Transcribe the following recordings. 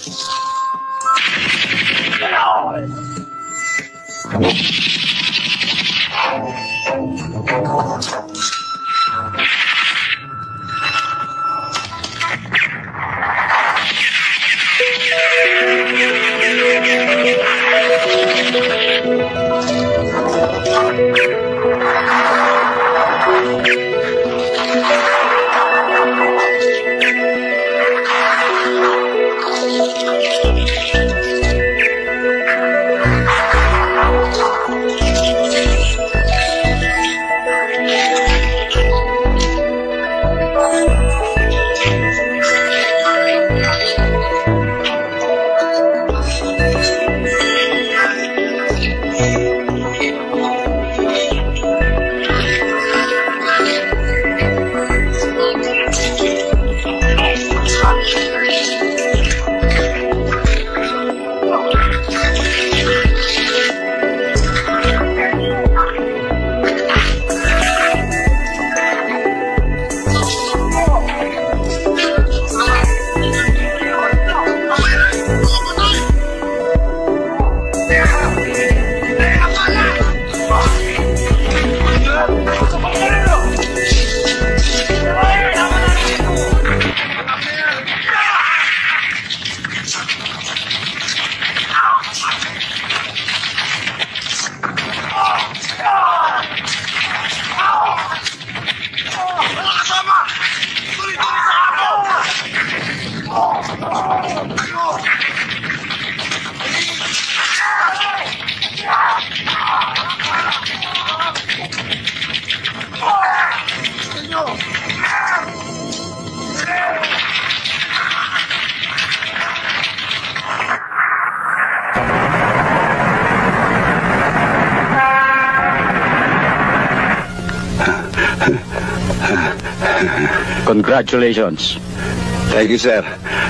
Congratulations. Thank you, sir.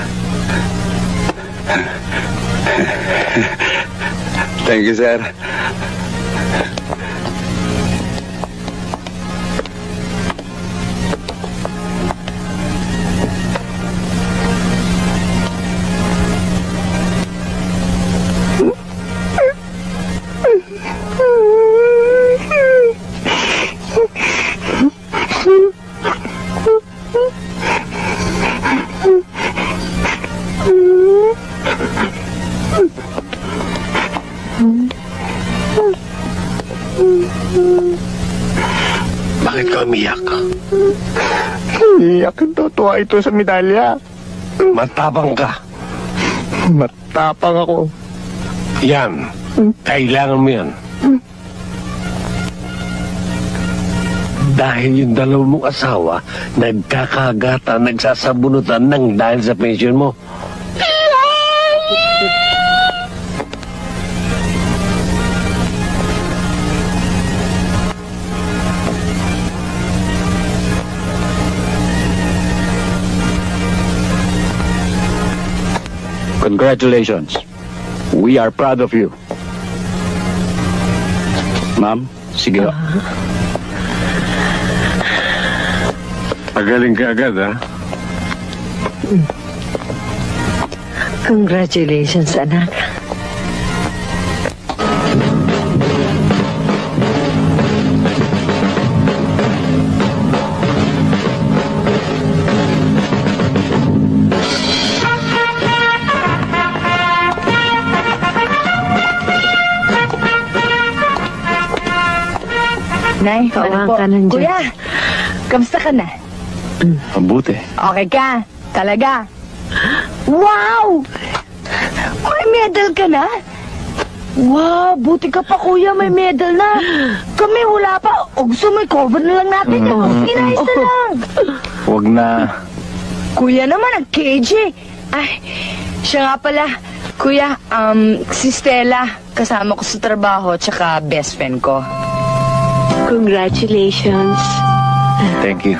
Thank you, sir. Bakit ka umiyak? Iyak ang totoo ito sa medalya. Matapang ka. Matapang ako. Yan. Kailangan mo yan. Dahil yung dalawang mong asawa, nagkakagata, nagsasabunutan ng dahil sa pension mo. Congratulations. We are proud of you. Ma'am, sige. Pagaling ka agad, ha? Congratulations, anak. Nay, Kawan po. ka nandiyan. Kuya, kamusta ka na? Mabuti. Okay ka? Talaga? Wow! May medal ka na? Wow, buti ka pa kuya, may medal na. Kami wala pa. O gusto mo, cover na lang natin. Inayos na lang. Huwag na. Kuya naman, ang KJ. Ay, siya nga pala. Kuya, si Stella, kasama ko sa trabaho, tsaka best friend ko. Congratulations. Thank you.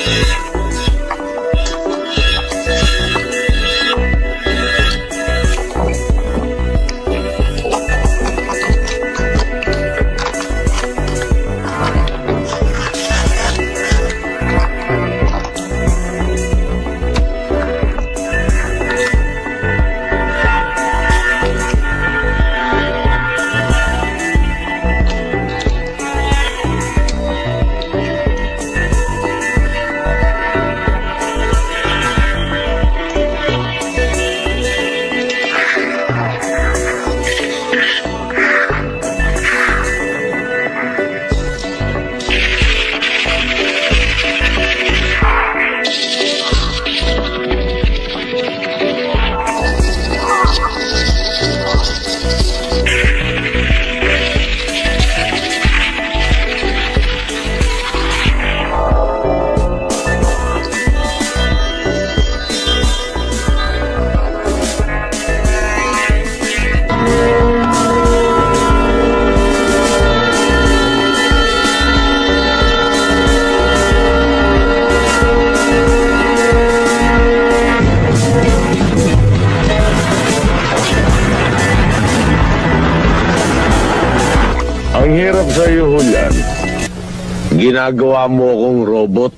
Ang hirap sa'yo, Julian. Ginagawa mo akong robot.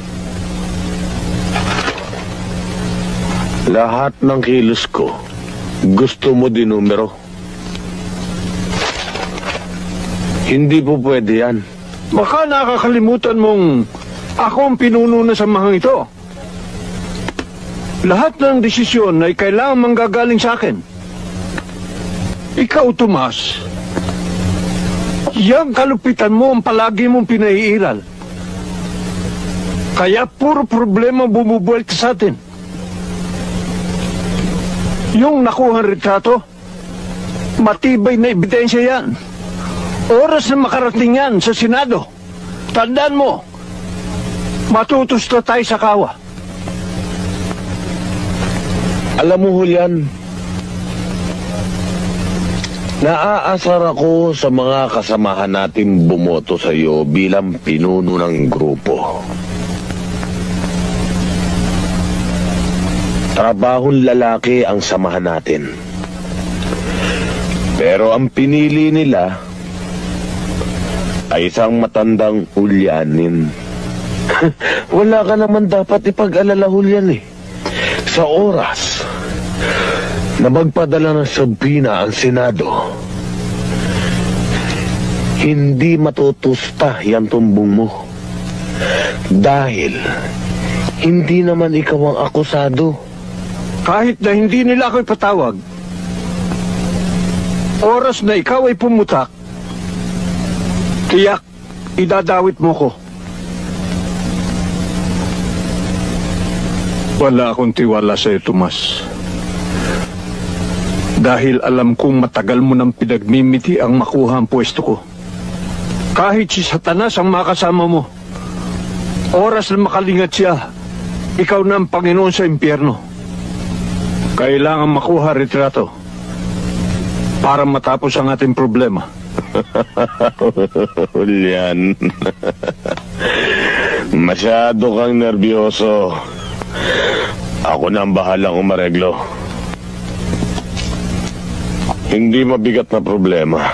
Lahat ng kilos ko, gusto mo din numero. Hindi po pwede yan. Baka nakakalimutan mong ako ang pinuno na samahang ito. Lahat ng desisyon ay kailangan manggagaling sa akin. Ikaw, Tomas, yang kalupitan mo ang palagi mong pinaiiral. Kaya puro problema bumubuwelta sa atin. Yung nakuhang retrato, matibay na ebidensya yan. Oras na makarating yan sa Senado. Tandaan mo, matutusta tayo sa kawa. Alam mo, Julian, naaasar ako sa mga kasamahan natin bumoto sa iyo bilang pinuno ng grupo. Trabahong lalaki ang samahan natin. Pero ang pinili nila ay isang matandang ulyanin. Wala ka naman dapat ipag-alala, Julian, eh. Sa oras na magpadala ng sabina ang Senado, hindi matutusta yung tumbong mo. Dahil hindi naman ikaw ang akusado. Kahit na hindi nila ako ipatawag, oras na ikaw ay pumutak, tiyak, idadawit mo ko. Wala akong tiwala sa'yo, Tomas. Dahil alam kong matagal mo nang pinagmimiti ang makuha ang pwesto ko. Kahit si Satanas ang makasama mo, oras na makalingat siya, ikaw na ang Panginoon sa impyerno. Kailangan makuha retrato para matapos ang ating problema. Julian, masyado kang nervyoso. Ako na ang bahalang umareglo. Hindi mabigat na problema.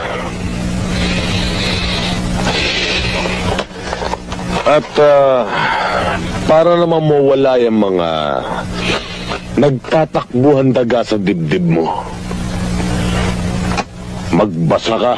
At para naman mawala yung mga nagtatakbuhan daga sa dibdib mo, magbasa ka.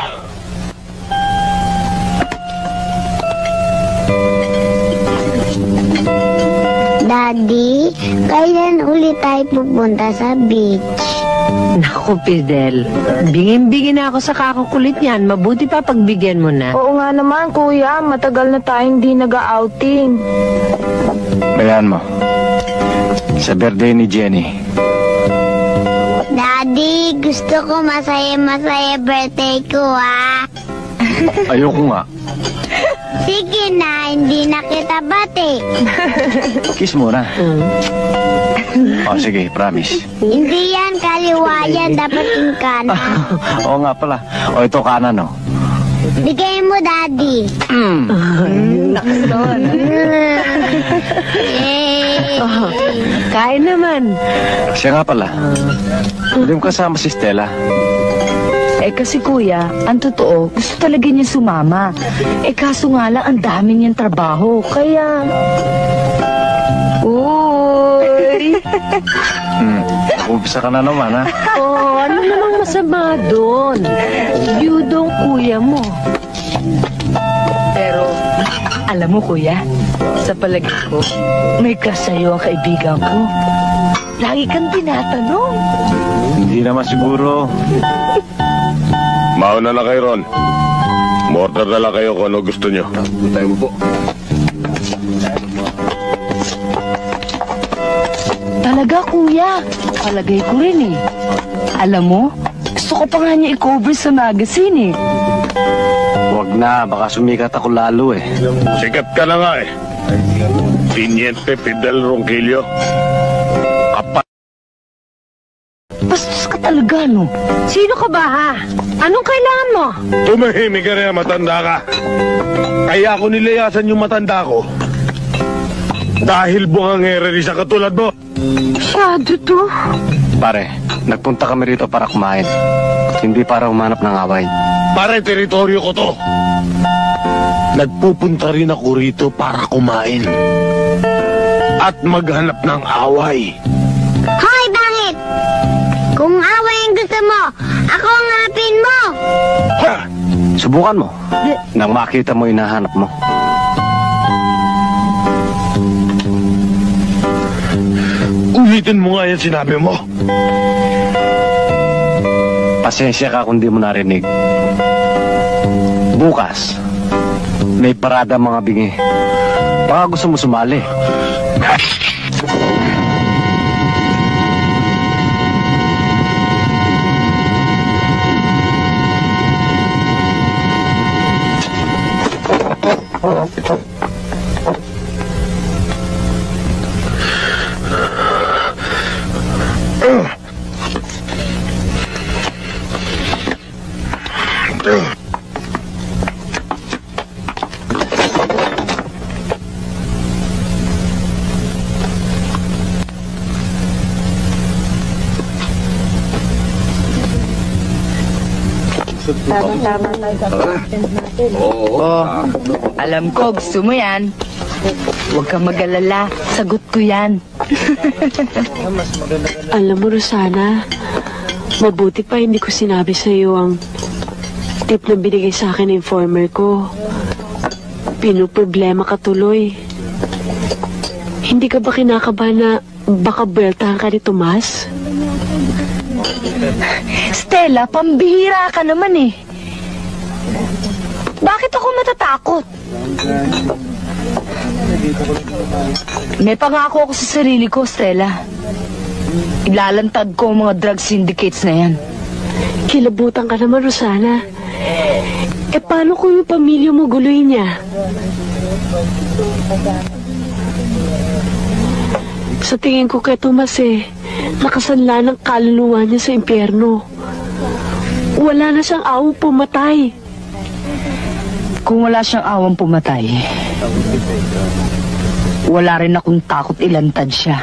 Daddy, kailan ulit tayo pupunta sa beach? Naku, Fidel. Bingin-bingin na ako sa kakukulit niyan. Mabuti pa pagbigyan mo na. Oo nga naman, kuya. Matagal na tayong di nag-outing. Bayan mo. Sa birthday ni Jenny. Daddy, gusto ko masaya-masaya birthday ko, ha? Ayoko nga. Sige na, hindi na kita bati. Kiss muna. Oh, sige, promise. Hindi yan kaliwa yan, dapat yung kanan. Oo nga pala. O, ito kanan, oh. Bigay mo, Daddy. Nakaston. Kain naman. Siya nga pala. Hindi mo kasama si Stella. Kasi kuya, ang totoo, gusto talaga niya sumama. Kaso nga lang, ang dami niyang trabaho. Kaya... Uy! Umpisa ka na naman, ha? Ano namang masama doon? Yudo ang kuya mo. Pero, alam mo kuya, sa palagay ko, may crush sa'yo ang kaibigan ko. Lagi kang tinatanong. Hindi naman siguro. Mauna na kayo, Ron. Mortar na lang kayo kung ano gusto nyo. Tayo mo po. Talaga kuya, palagay ko rin eh. Alam mo, gusto ko pa nga niya i-cover sa magazine eh. Huwag na, baka sumikat ako lalo eh. Sikat ka na nga eh. Tiniente Fidel Ronquillo. Kapat. Bastos ka talaga, no? Sino ka ba, ha? Anong kailangan mo? Tumahimik ka rin, matanda ka. Kaya ako nilayasan yung matanda ko. Dahil bungangere rin sa katulad mo. Masyado to. Pare, nagpunta kami rito para kumain. Hindi para humanap ng away. Pare, teritoryo ko to. Nagpupunta rin ako rito para kumain. At maghanap ng away. Hoy, bakit? Kung away ang gusto mo, ako ang hanapin mo. Ha? Subukan mo. Nang makita mo hinahanap mo. Ulitin mo nga yan sinabi mo. Pasensya ka kung di mo narinig. Bukas, may parada mga bingi. Baka gusto mo sumali. Alam ko, gusto mo yan. Huwag kang mag-alala. Sagot ko yan. Alam mo, Rosana, mabuti pa hindi ko sinabi sa iyo ang tip na binigay sa akin ng informer ko. Pinoproblema ka tuloy. Hindi ka ba kinakabahan na baka beltahan ka ni Tomas? Stella, pambihira ka naman eh. Bakit ako matatakot? May pangako ako sa sarili ko, Stella. Ilalantad ko ang mga drug syndicates na yan. Kilabutan ka naman, Rosana. Paano kung yung pamilya mo guluhin niya? Sa tingin ko kay Tomas nakasanla ng kaluluwa niya sa impyerno. Wala na siyang awang pumatay. Kung wala siyang awang pumatay, wala rin akong takot ilantad siya.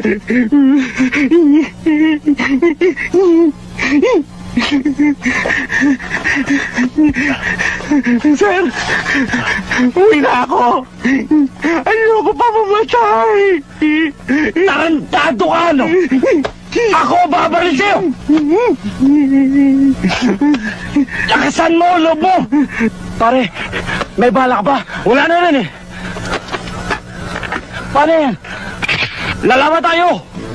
Sir, uwi na ako. Ayoko pa mamatay. Tarantado ka, no? Ako babaril sa'yo! Lakasan mo, loob mo! Pare, may bala ka ba? Wala na rin eh. Paano yan? Lalaban tayo!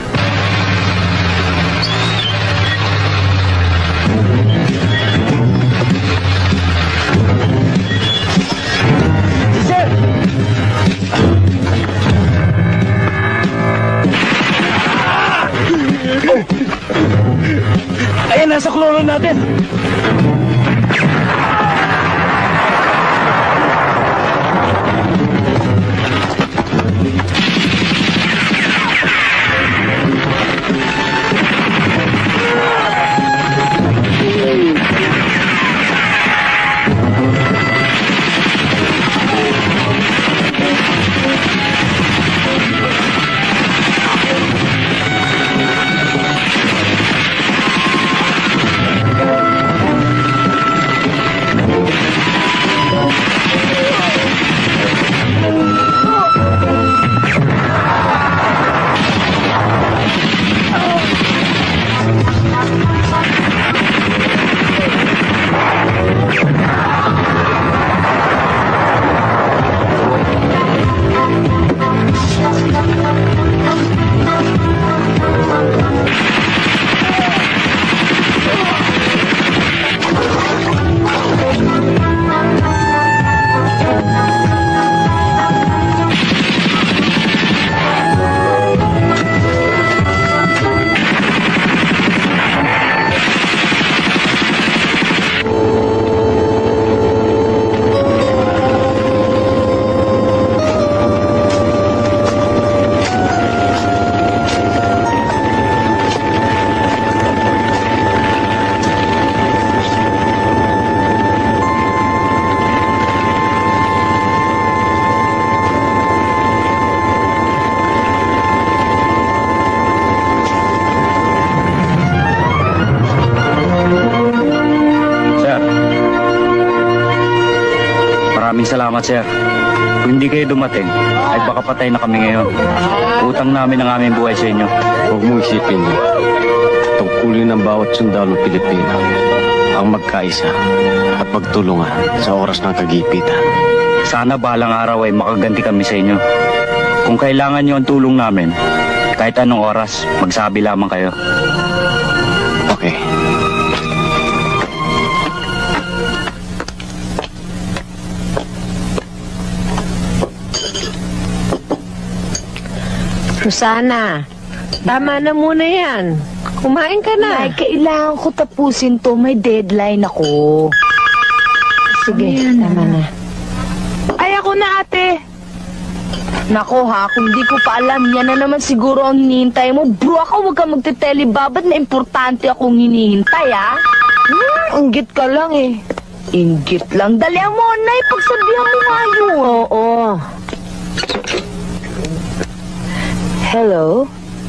Sir! Ayan, nasa kloro natin. Salamat, sir. Kung hindi kayo dumating, ay baka patay na kami ngayon. Utang namin ang aming buhay sa inyo. Huwag mo isipin yun. Tungkulin ng bawat sundalo Pilipino ang magkaisa at magtulungan sa oras ng kagipitan. Sana balang araw ay makaganti kami sa inyo. Kung kailangan nyo ang tulong namin, kahit anong oras, magsabi lamang kayo. Okay. Rosana, tama na muna yan. Kumain ka na. Nay, kailangan ko tapusin to. May deadline ako. Sige, tama na. Ay, ako na, ate. Nako ha, kung di ko pa alam, yan na naman siguro ang hinihintay mo. Bro, ako huwag kang magte-telebabad na importante akong hinihintay, ha? Inggit ka lang eh. Inggit lang. Dalihan mo, Nay. Pagsabihan mo nga yun. Oo. Hello?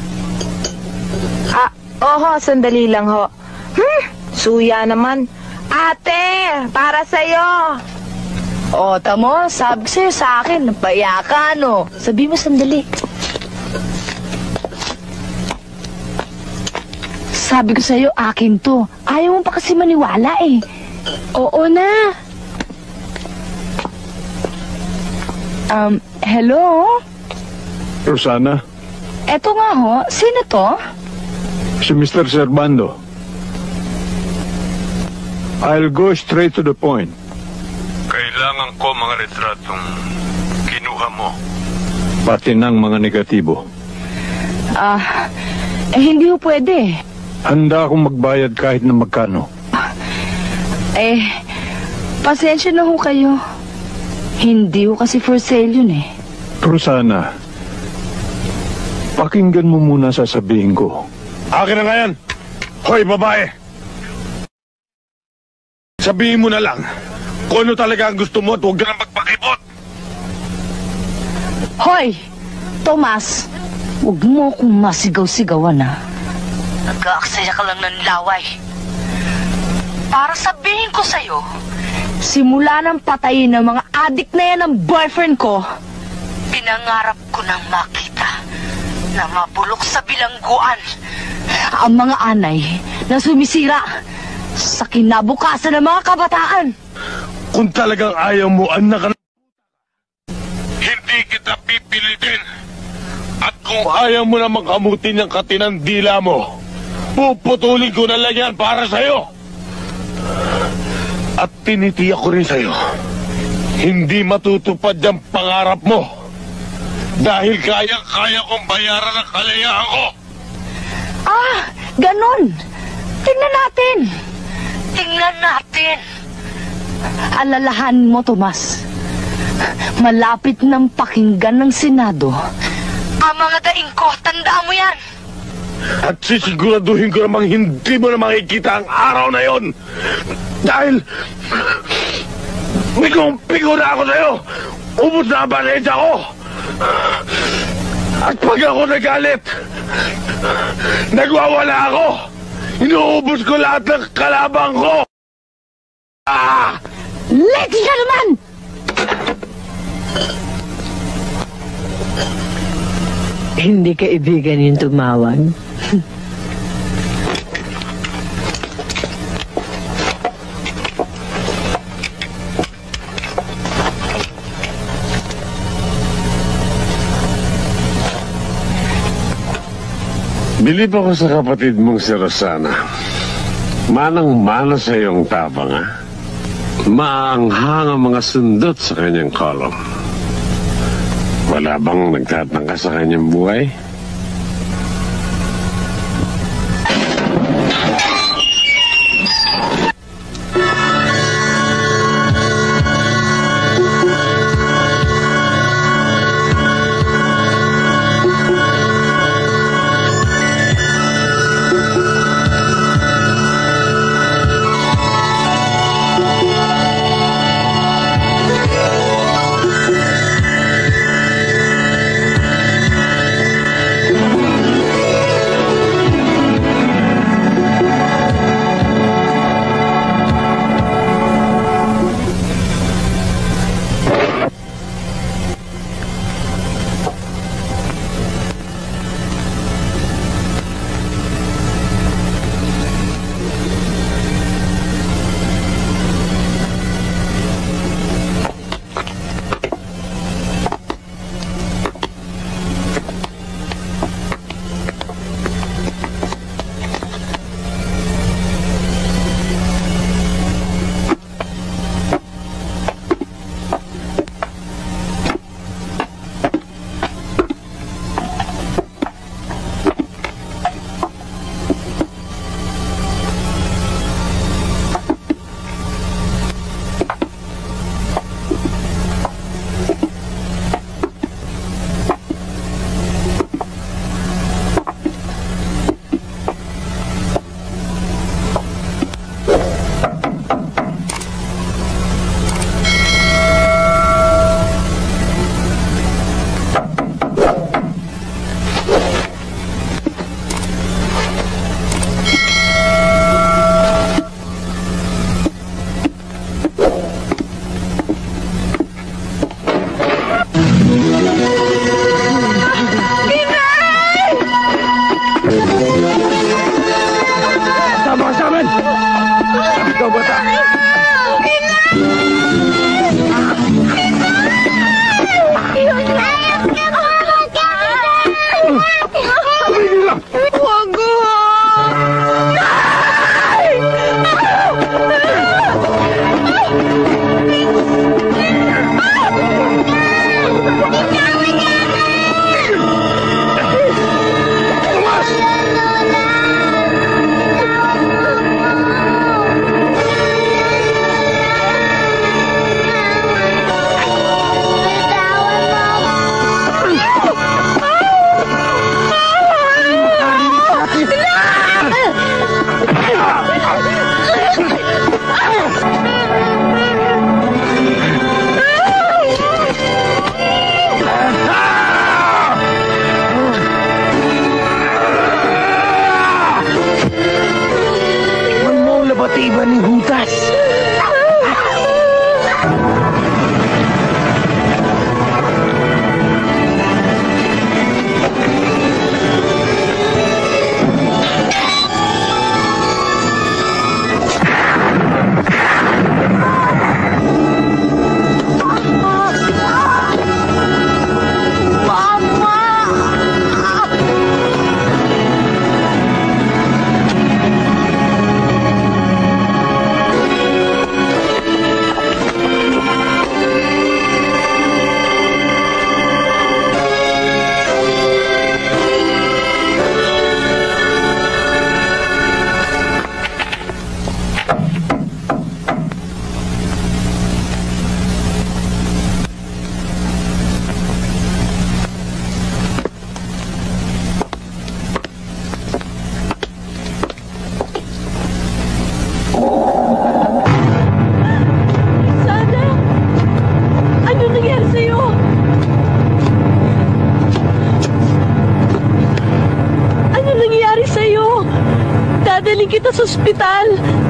Oho, sandali lang ho. Suya naman. Ate, para sa'yo. O, tamo, sabi sa'yo sa akin, napaya ka, no? Sabi mo sandali. Sabi ko sa'yo, akin to. Ayaw mo pa kasi maniwala eh. Oo na. Hello? Rosana, Eto nga ho, sino to? si Mr. Servando. I'll go straight to the point. Kailangan ko mga retratong kinuha mo. Pati ng mga negatibo. Hindi ho pwede. Handa akong magbayad kahit na magkano. Pasensya na ho kayo. Hindi ho kasi for sale yun eh. Rosana, pakinggan mo muna sasabihin ko. Akin na nga yan. Hoy, babae. Sabihin mo na lang kung ano talaga ang gusto mo at huwag ka na magpakipot. Hoy, Tomas, Huwag mo akong masigaw-sigawan, ha? Nag-aaksaya ka lang ng laway. Para sabihin ko sa'yo, simula nang patayin ng mga adik na yan ng boyfriend ko, pinangarap ko nang makita na mabulok sa bilangguan ang mga anay na sumisira sa kinabukasan ng mga kabataan. Kung talagang ayaw mo, anak na... Hindi kita pipilitin. At kung ayaw mo na makamutin ang katinang dila mo, puputulin ko na lang yan para sa'yo. At tinitiyak ko rin sa'yo, hindi matutupad ang pangarap mo. Dahil kaya kong bayaran ang kalayaan ko. Ah, ganon. Tingnan natin. Tingnan natin. Alalahan mo, Tomas. Malapit ng pakinggan ng Senado ang mga daing ko. Tandaan mo yan. At sisiguraduhin ko namang hindi mo na makikita ang araw na yon. Dahil Pigong-pigo na ako sa'yo. Ubus na ang balensya ko. At pag ako nagalit, nagwawala ako. Inuubos ko lahat ng kalabang ko. Ah! Ladies and gentlemen! Hindi kaibigan yung tumawag. Bilib ako sa kapatid mong si Rosana. Manang-mana sa iyong tapang, ha? Maanghang ang mga sundot sa kanyang kolong. Wala bang nagtatangka sa kanyang buhay? biktima ni Judas. Kita sa ospital.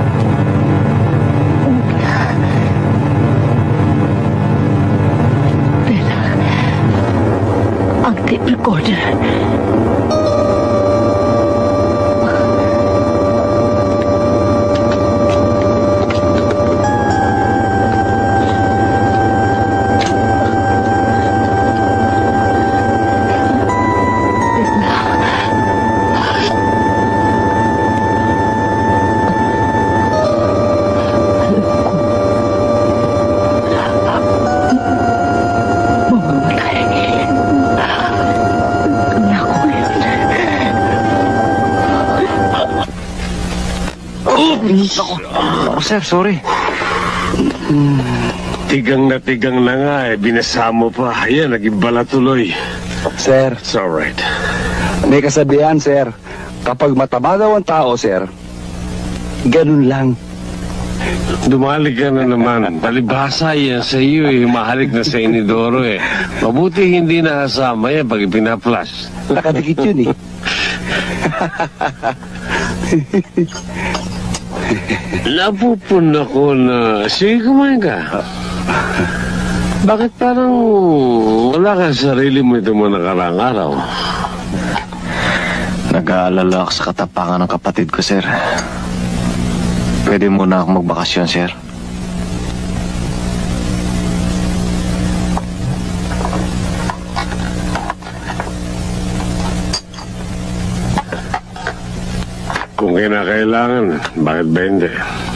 Bella, ang tape recorder. Ako, sir, sorry. Tigang na nga eh. Binasa mo pa. Yan, naging bala tuloy. Sir, It's alright. may kasabihan, sir. Kapag mataba daw ang tao, sir, ganun lang. Dumalik ka na naman. Palibhasa yan sa iyo eh. Mahalik na sa inidoro eh. Mabuti hindi nakasama yan pag ipinaplas. Nakadikit yun eh. Napupun ako na... Sige, kumain ka. Bakit parang wala ka sa sarili mo ito mo nakarang araw? Nag-aalala ako sa katapangan ng kapatid ko, sir. Pwede muna akong magbakasyon, sir. Kung kinakailangan, bakit ba hindi?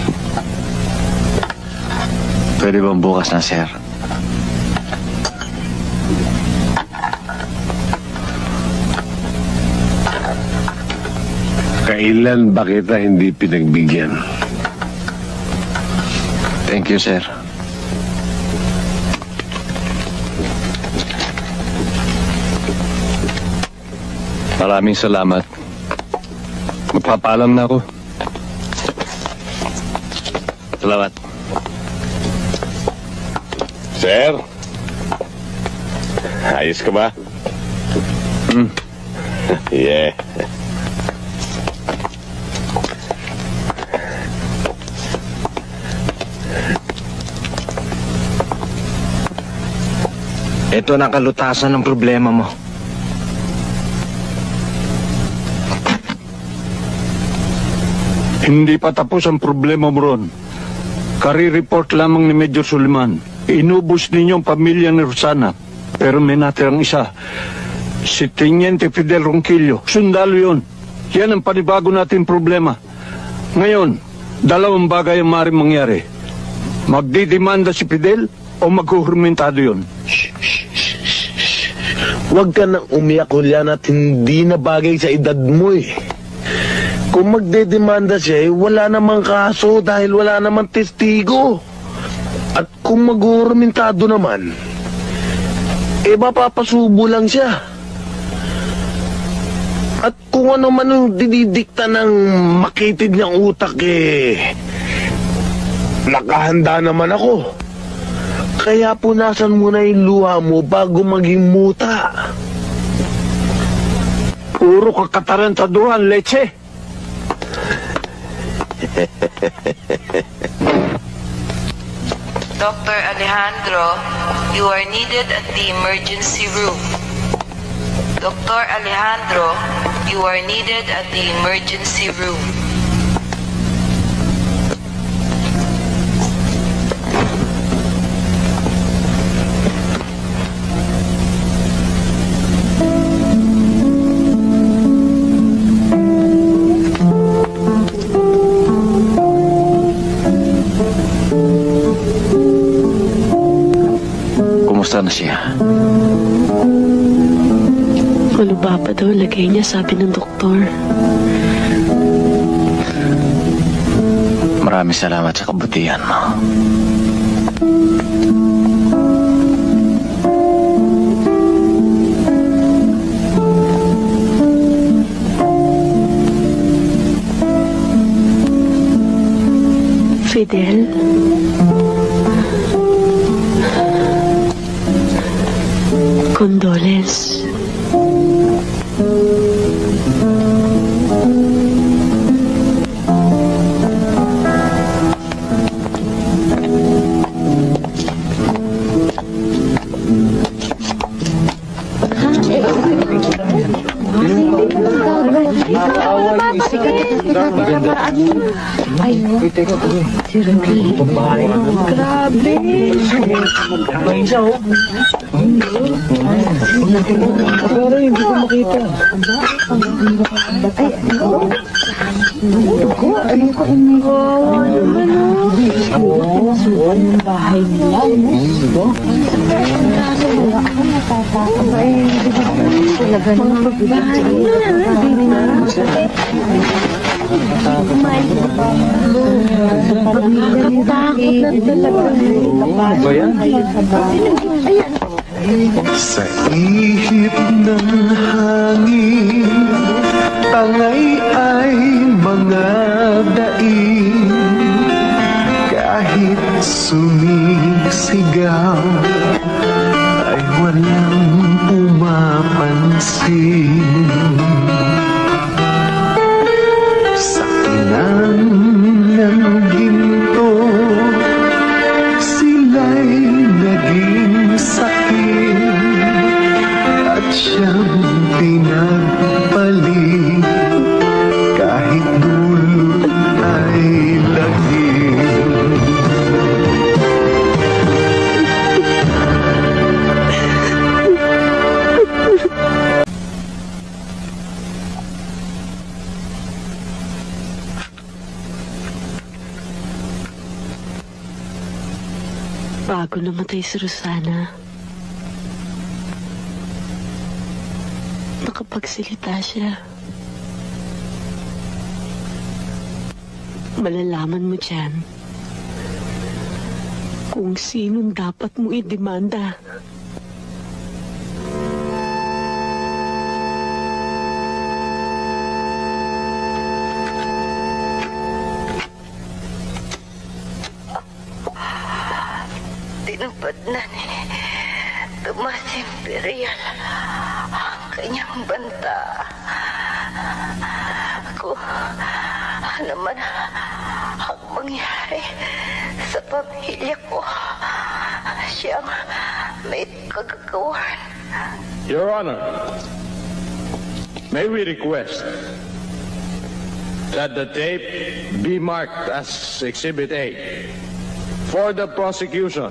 Pwede bang bukas na, sir? Kailan ba kita hindi pinagbigyan? Thank you, sir. Maraming salamat. Magpapaalam na ako. Salamat. Sir? Ayos ka ba? Yeah. Ito na ang kalutasan ng problema mo. Hindi pa tapos ang problema mo ron. Kari-report lamang ni Major Suliman. Inubos ninyo ang pamilya ni Rosana. Pero may natirang isa. Si Teniente Fidel Ronquillo. Sundalo yun. Yan ang panibago natin problema. Ngayon, dalawang bagay ang maaaring mangyari. Magdidemanda si Fidel o maghuhurmentado yun. Huwag ka nang umiyak, Julian, at hindi na bagay sa edad mo eh. Kung magdedemanda siya, eh, wala namang kaso dahil wala namang testigo. At kung maghuhurmentado naman, eh mapapasubo lang siya. At kung ano man ang dididikta ng makitid niyang utak, eh, nakahanda naman ako. Kaya punasan mo na yung luha mo bago maging muta. Puro kakatarantaduhan, leche. Dr. Alejandro, you are needed at the emergency room. Dr. Alejandro, you are needed at the emergency room. Kumusta na siya? Malubha pa daw lagay niya, sabi ng doktor. Maraming salamat sa kabutihan mo. Fidel? Condolence. Sa ihip ng hangin, tangay ay mga daing. Kahit sumisigaw, ay walang pumapansin. Sa kinang ng ginto, sila'y naging sakit at siyang pinagpalit kahit dulo ay lagim. Bago namatay si Rosana, nakapagsalita siya. Malalaman mo dyan kung sinong dapat mo idemanda. Tinupad na ni Tomas Imperial ang kanyang banta. Ako, ano man ang mangyari sa pamilya ko, siyang may kagagawan. Your Honor, may we request that the tape be marked as Exhibit A for the prosecution.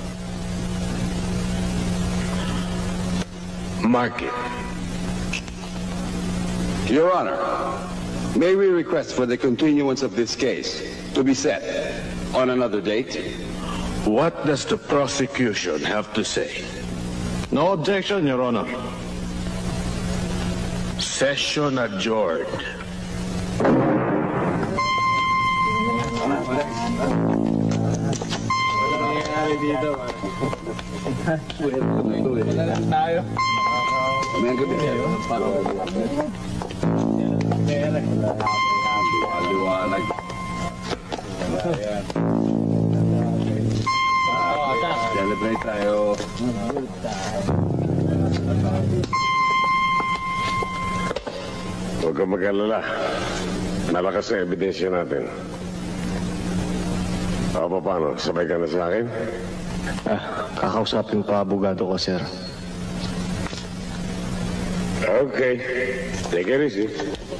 Mark it. Your Honor, may we request for the continuance of this case to be set on another date? What does the prosecution have to say? No objection, Your Honor. Session adjourned. Celebrate tayo. Huwag kang mag-alala. Malakas ang ebidensya natin. Paano? Sabay ka na sa akin? Kakausapin pa abogado ko, sir. Okay. Take it easy.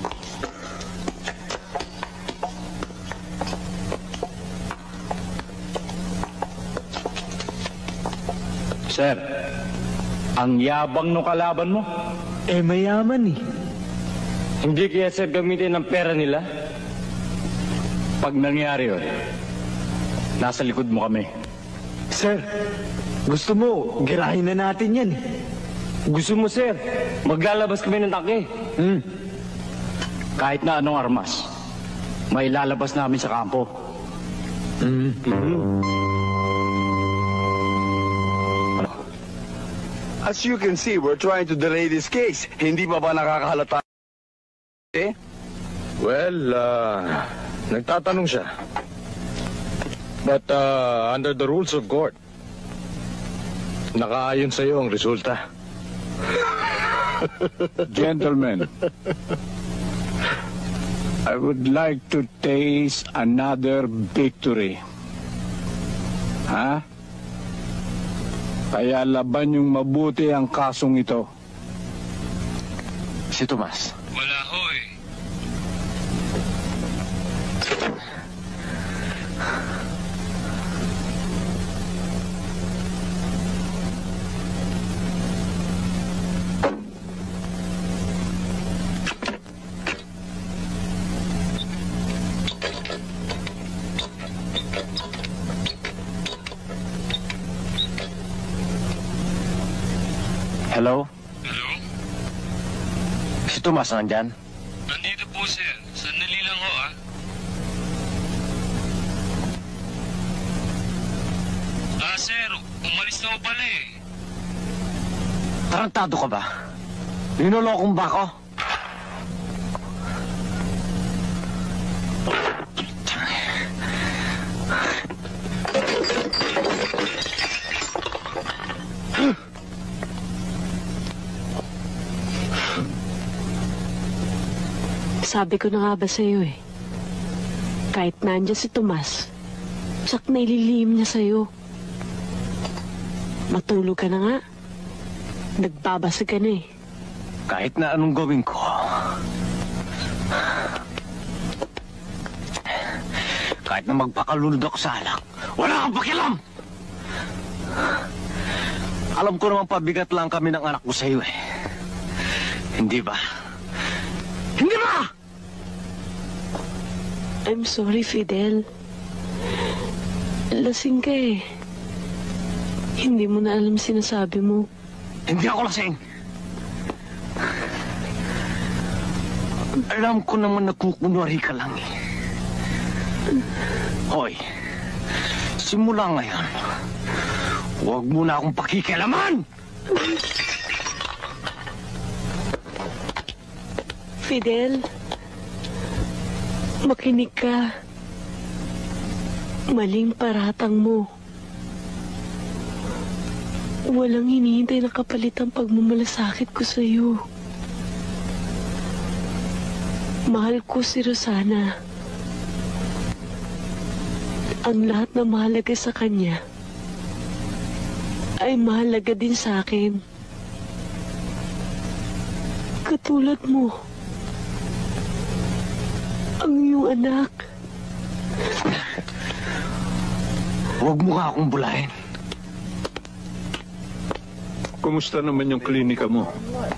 Sir, ang yabang no kalaban mo. Mayaman eh. Hindi kaya sir gamitin ang pera nila? Pag nangyari yun, nasa likod mo kami. Sir, gusto mo, girahin na natin yan eh. Gusto mo sir, maglalabas kami ng taki. Kahit na anong armas, may lalabas namin sa kampo. As you can see, we're trying to delay this case. Hindi pa ba nakakahalata? Well, nagtatanong siya. But under the rules of court, nakaayon sa'yo ang resulta. Gentlemen, I would like to taste another victory. Ha? Kaya laban yung mabuti ang kasong ito. Si Tomas. Wala ho eh. Hello? Hello? Si Tomas nandyan? Nandito po sir. Sandali lang ho ah. Sir, umalis na ho pala eh. Tarantado ka ba? Ninolokong ba ako? Sabi ko na nga ba sa'yo eh. Kahit nandiyan si Tomas, sak na ililihim niya sa'yo. Matulog ka na nga. Nagbabasa ka na eh. Kahit na anong gawin ko, kahit na magpakalunod ako sa alak, wala kang pakialam! Alam ko naman pabigat lang kami ng anak ko sa'yo eh. Hindi ba? Hindi ba? I'm sorry, Fidel. Lasing ka eh. Hindi mo na alam sinasabi mo. Hindi ako lasing. Alam ko naman nagkukunwari ka lang eh. Hoy, simula ngayon, huwag mo na akong pakikialaman! Fidel, makinig ka. Maling paratang mo. Walang hinihintay na kapalit ang pagmamalasakit ko sa'yo. Mahal ko si Rosana. Ang lahat na mahalaga sa kanya ay mahalaga din sa akin. Katulad mo. Ang iyong anak. Huwag mo nga akong bulahin. Kumusta naman yung klinika mo?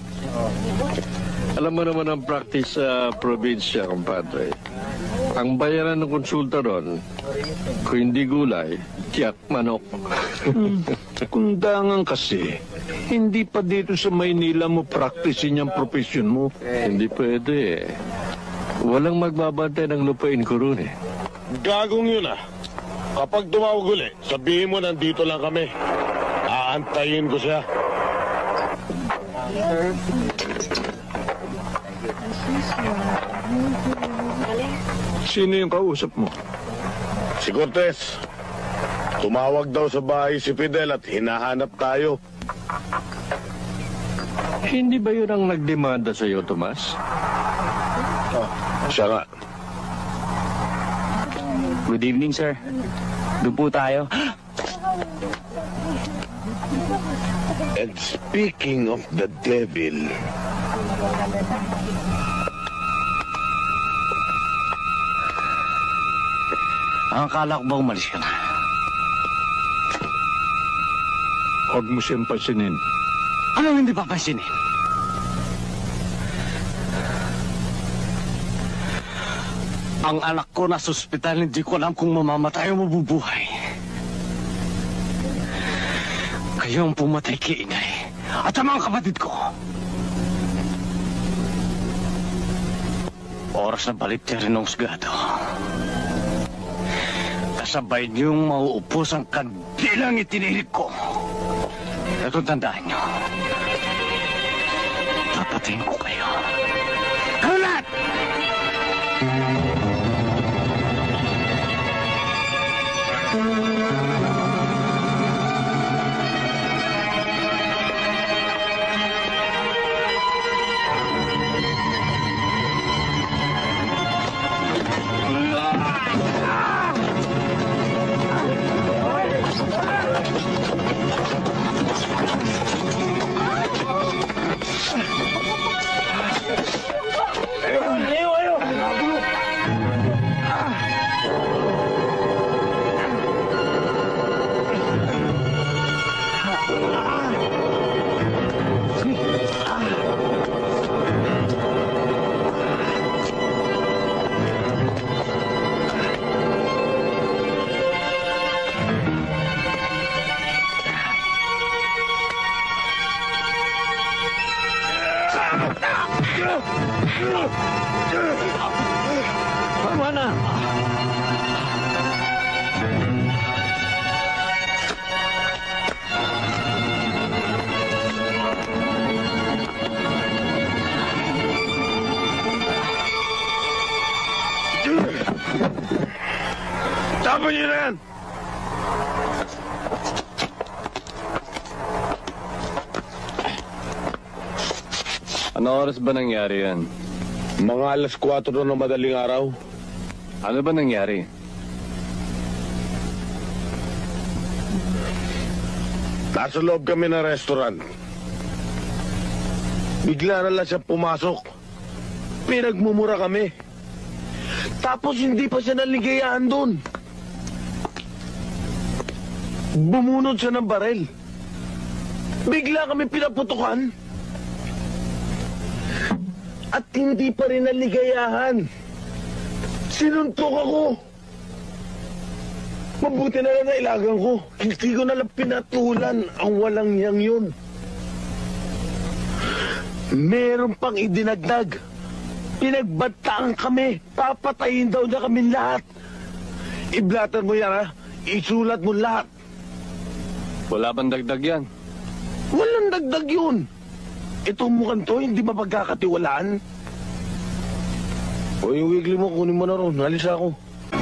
Alam mo naman ang practice sa probinsya, compadre. Ang bayaran ng konsulta ron, kung hindi gulay, tiyak manok. Kundangan kasi, hindi pa dito sa Maynila mo practicein yung profession mo. Hindi pwede eh. Walang magbabantay ng lupain ko ron eh. Gagong yun ah. Kapag tumawag uli, sabihin mo nandito lang kami. Aantayin ko siya. Sino yung kausap mo? Si Cortez. Tumawag daw sa bahay si Fidel at hinahanap tayo. Hindi ba yun ang nagdemanda sa iyo, Tomas? Siya nga. Good evening, sir. Doon po tayo. And speaking of the devil, ang akala ko ba umalis ka na? Huwag mo siyang pansinin. Anong hindi papansinin? Ang anak ko nasa ospital, hindi ko alam kung mamamatay o mabubuhay. Kayo ang pumatay kay inay at ang mga kapatid ko. Oras na balik niya rin ang husgado. Kasabay niyong mauupos ang kandilang itinilig ko. Ito tandaan niyo. Papatayin ko kayo. Kalat! Tama na! tapon niyo na yan! Ano oras ba nangyari yan? Mga alas 4 na ng madaling araw. Ano ba nangyari? Nasa loob kami ng restaurant. Bigla na lang siya pumasok. Pinagmumura kami. Tapos hindi pa siya naligayahan doon. Bumunod siya ng barel. Bigla kami pinaputukan. At hindi pa rin naligayahan. Sinuntok ako. Mabuti na lang nailagan ko. Hindi ko na lang pinatulan ang walang yang yun. Meron pang idinagdag. Pinagbataan kami. Papatayin daw niya kami lahat. Iblatan mo yan, ha? Isulat mo lahat. Wala bang dagdag yan? Walang dagdag yun. Itong mukhang to, hindi mapagkakatiwalaan. O yung weekly mo, kunin mo na ron. Alis ako.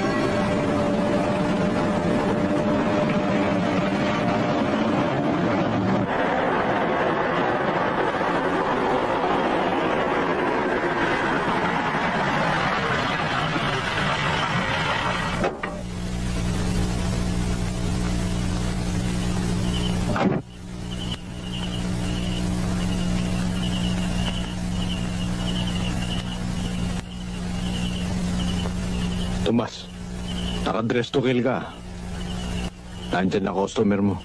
Tomas, naka-dress to kill ka. Nandyan na customer mo.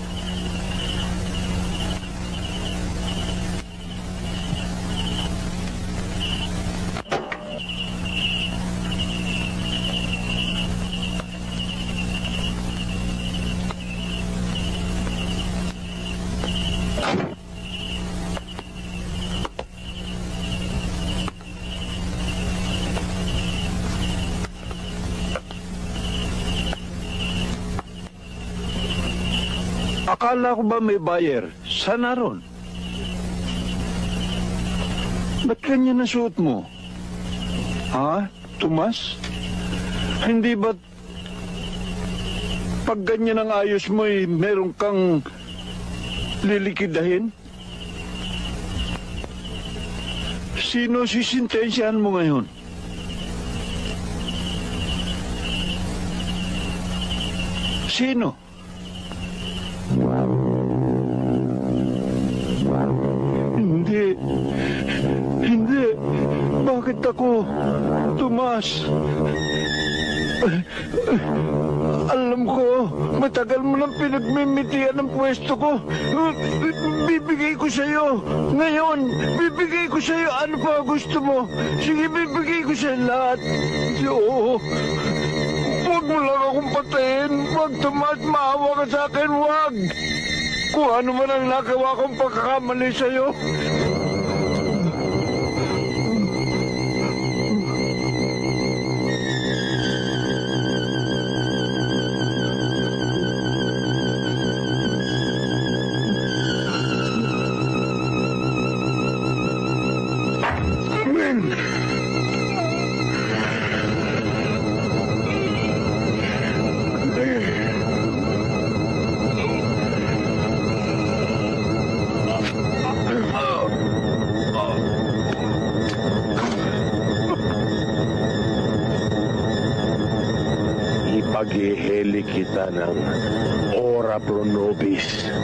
Akala ko ba may buyer? Sana ron. Ba't ganyan na suot mo? Ha, Tomas? Hindi ba't pag ganyan ang ayos mo meron kang lilikidahin? Sino sisintensyahan mo ngayon? Sino? Hindi. Hindi. Bakit ako? Tomas. Alam ko, matagal mo nang pinagmimitian ang pwesto ko. Bibigay ko sa'yo. Ngayon, bibigay ko sa'yo. Ano pa gusto mo? Sige, bibigay ko sa'yo lahat. Oo. Huwag mo lang akong patayin. Huwag, Tomas, maawa ka sa akin. Huwag. Kung ano man ang nagawa kong pagkakamali sa'yo. Ipag-iheli kita ng Ora Pro Nobis.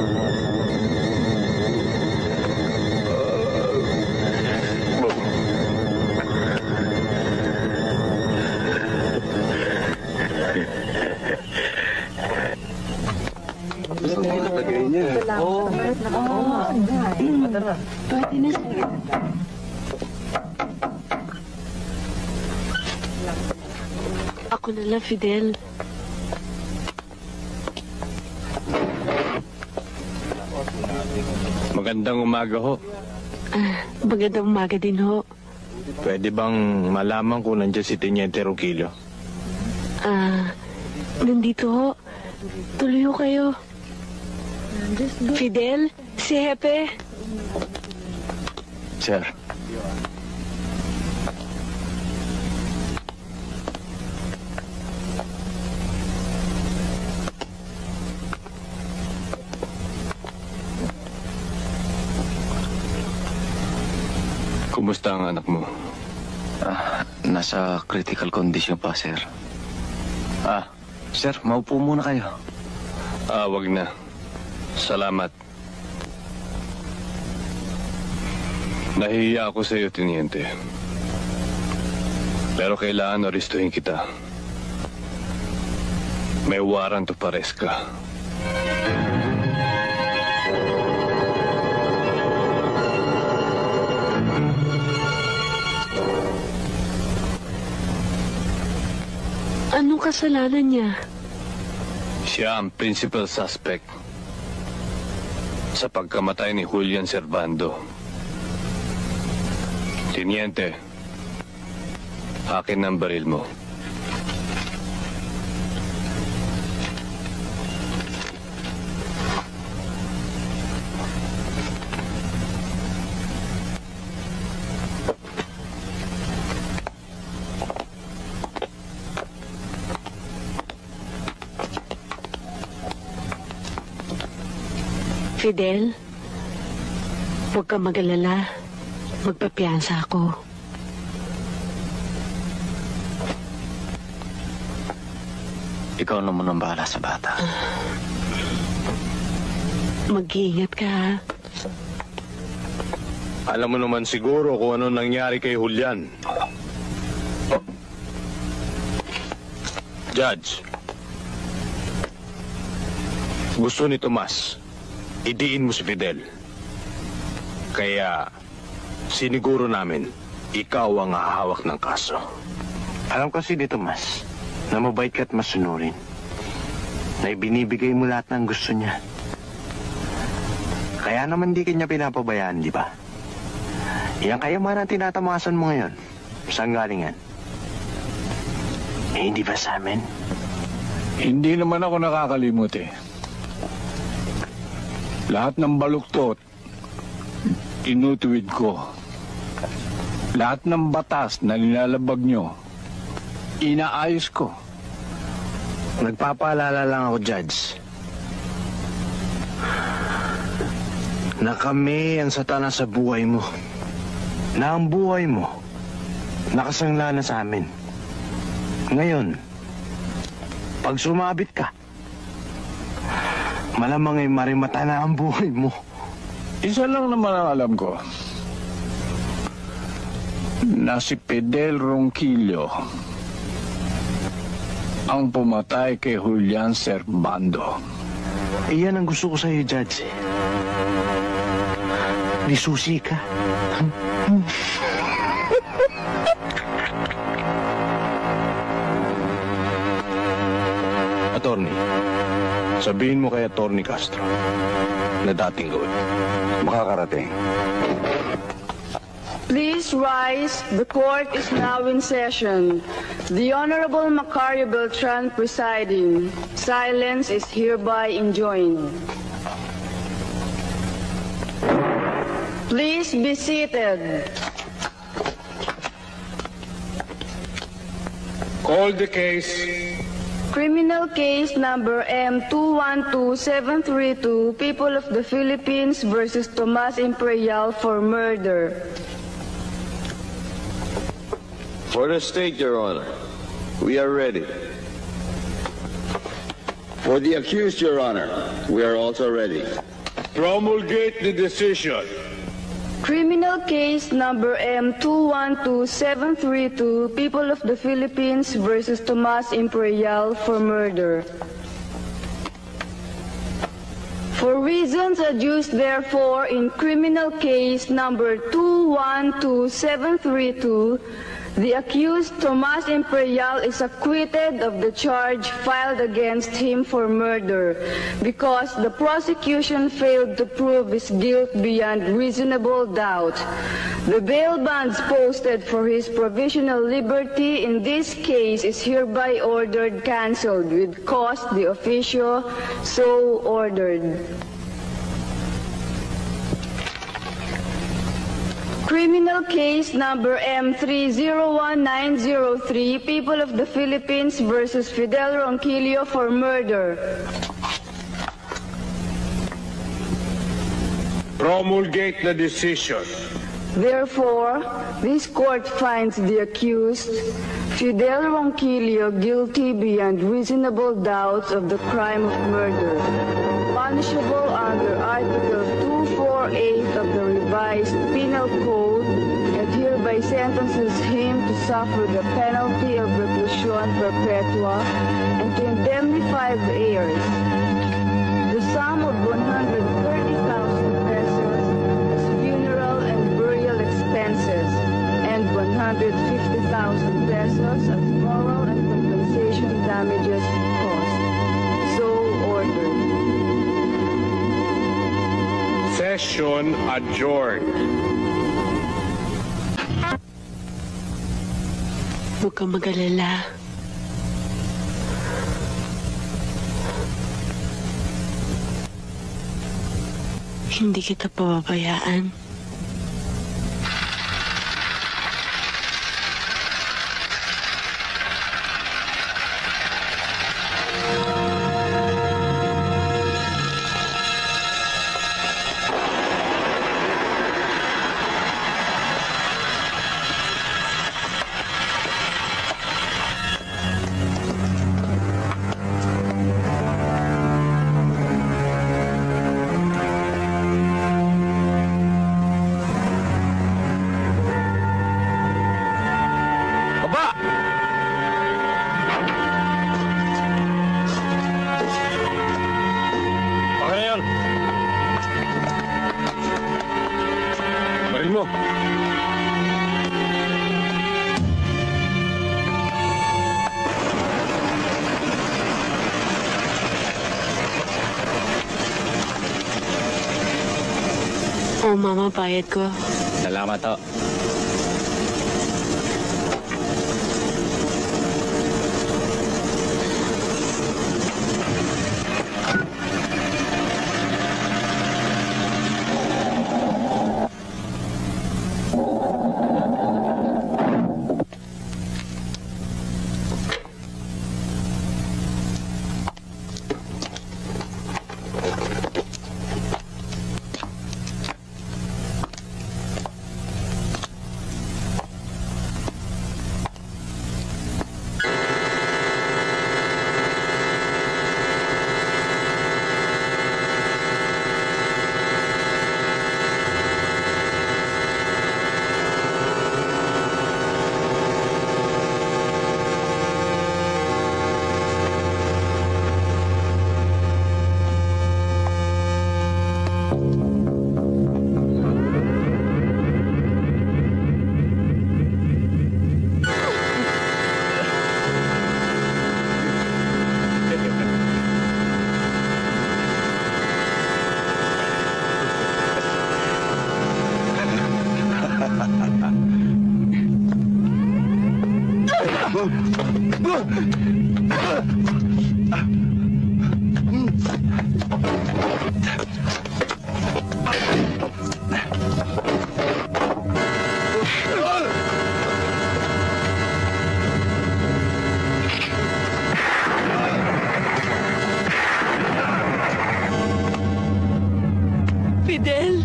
Ako na lang, Fidel. Magandang umaga ho. Magandang umaga din ho. Pwede bang malaman kung nandiyan si Teniente Roquillo? Nandito ho. Tuloy ho kayo. Fidel, si Hepe. Sir. Kumusta ang anak mo? Nasa critical condition pa, sir. Sir, maupo muna kayo. Wag na. Salamat. Nahihiya ako sa iyo, Teniente. Pero kailangan aristuhin kita. May warrant of arrest ka. Anong kasalanan niya? Siya ang principal suspect sa pagkamatay ni Julian Servando. Teniente, akin ang baril mo. Fidel, huwag kang mag-alala. Magpapiyansa ako. Ikaw naman ang bahala sa bata. Mag-iingat ka, ha? Alam mo naman siguro kung ano nangyari kay Julian. Judge, gusto ni Tomas, idiin mo si Fidel. Kaya, siniguro namin, ikaw ang hahawak ng kaso. Alam ko si Tomas, na mabait ka at masunurin. Na ibinibigay mo lahat ng gusto niya. Kaya naman di kanya pinapabayaan, di ba? Yan kayamanan ang tinatamasan mo ngayon. Saan galing yan? Hindi ba sa amin? Hindi naman ako nakakalimot eh. Lahat ng baluktot, inutuwid ko. Lahat ng batas na nilalabag nyo, inaayos ko. Nagpapaalala lang ako, Judge, na kami ang satana sa buhay mo. Na ang buhay mo, nakasangla na sa amin. Ngayon, pag sumabit ka, malamang ay marimata na ang buhay mo. Isa lang naman ang alam ko. Na si Fidel Ronquillo ang pumatay kay Julian Servando. Iyan ang gusto ko sa'yo, Judge. Di susi ka. Attorney, sabihin mo kay Attorney Castro na dating gawin. Makakarating. Please rise. The court is now in session. The Honorable Macario Beltran presiding. Silence is hereby enjoined. Please be seated. Call the case. Criminal case number M212732, People of the Philippines versus Tomas Imperial for murder. For the state, Your Honor, we are ready. For the accused, Your Honor, we are also ready. Promulgate the decision. Criminal case number M212732, People of the Philippines versus Tomas Imperial for murder. For reasons adduced therefore in criminal case number 212732, the accused Tomas Imperial is acquitted of the charge filed against him for murder because the prosecution failed to prove his guilt beyond reasonable doubt. The bail bonds posted for his provisional liberty in this case is hereby ordered cancelled with cost the officio so ordered. Criminal case number M301903, People of the Philippines versus Fidel Ronquillo for murder. Promulgate the decision. Therefore, this court finds the accused, Fidel Ronquillo, guilty beyond reasonable doubts of the crime of murder, punishable under Article 248 of the Revised Penal Code, and hereby sentences him to suffer the penalty of reclusion perpetua and to indemnify the heirs. The sum of 130,000 pesos as funeral and burial expenses and 150,000 pesos as moral and compensation damages cost. So ordered. Session adjourned. Huwag kang mag-alala. Hindi kita pababayaan. Oh, mama, bayad ko. Salamat to. Fidel!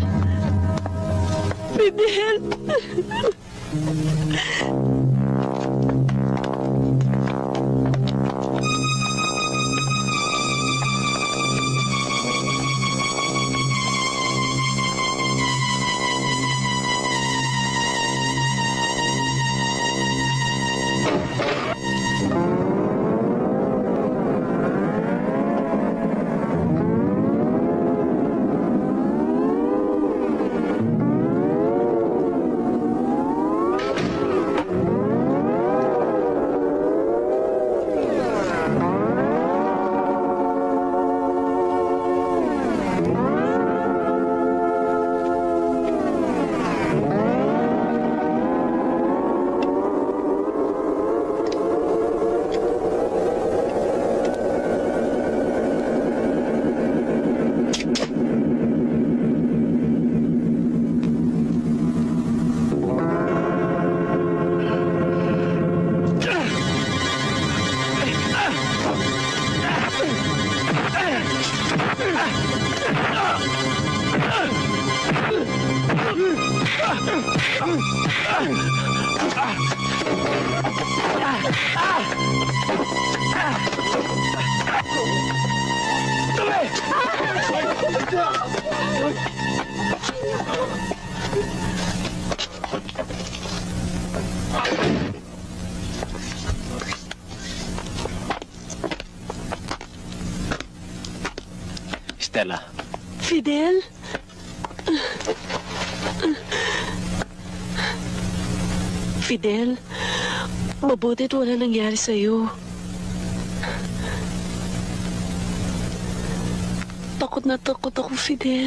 Fidel! Stella. Fidel? Fidel, mabutit wala nangyari sa'yo. Takot na takot ako, Fidel.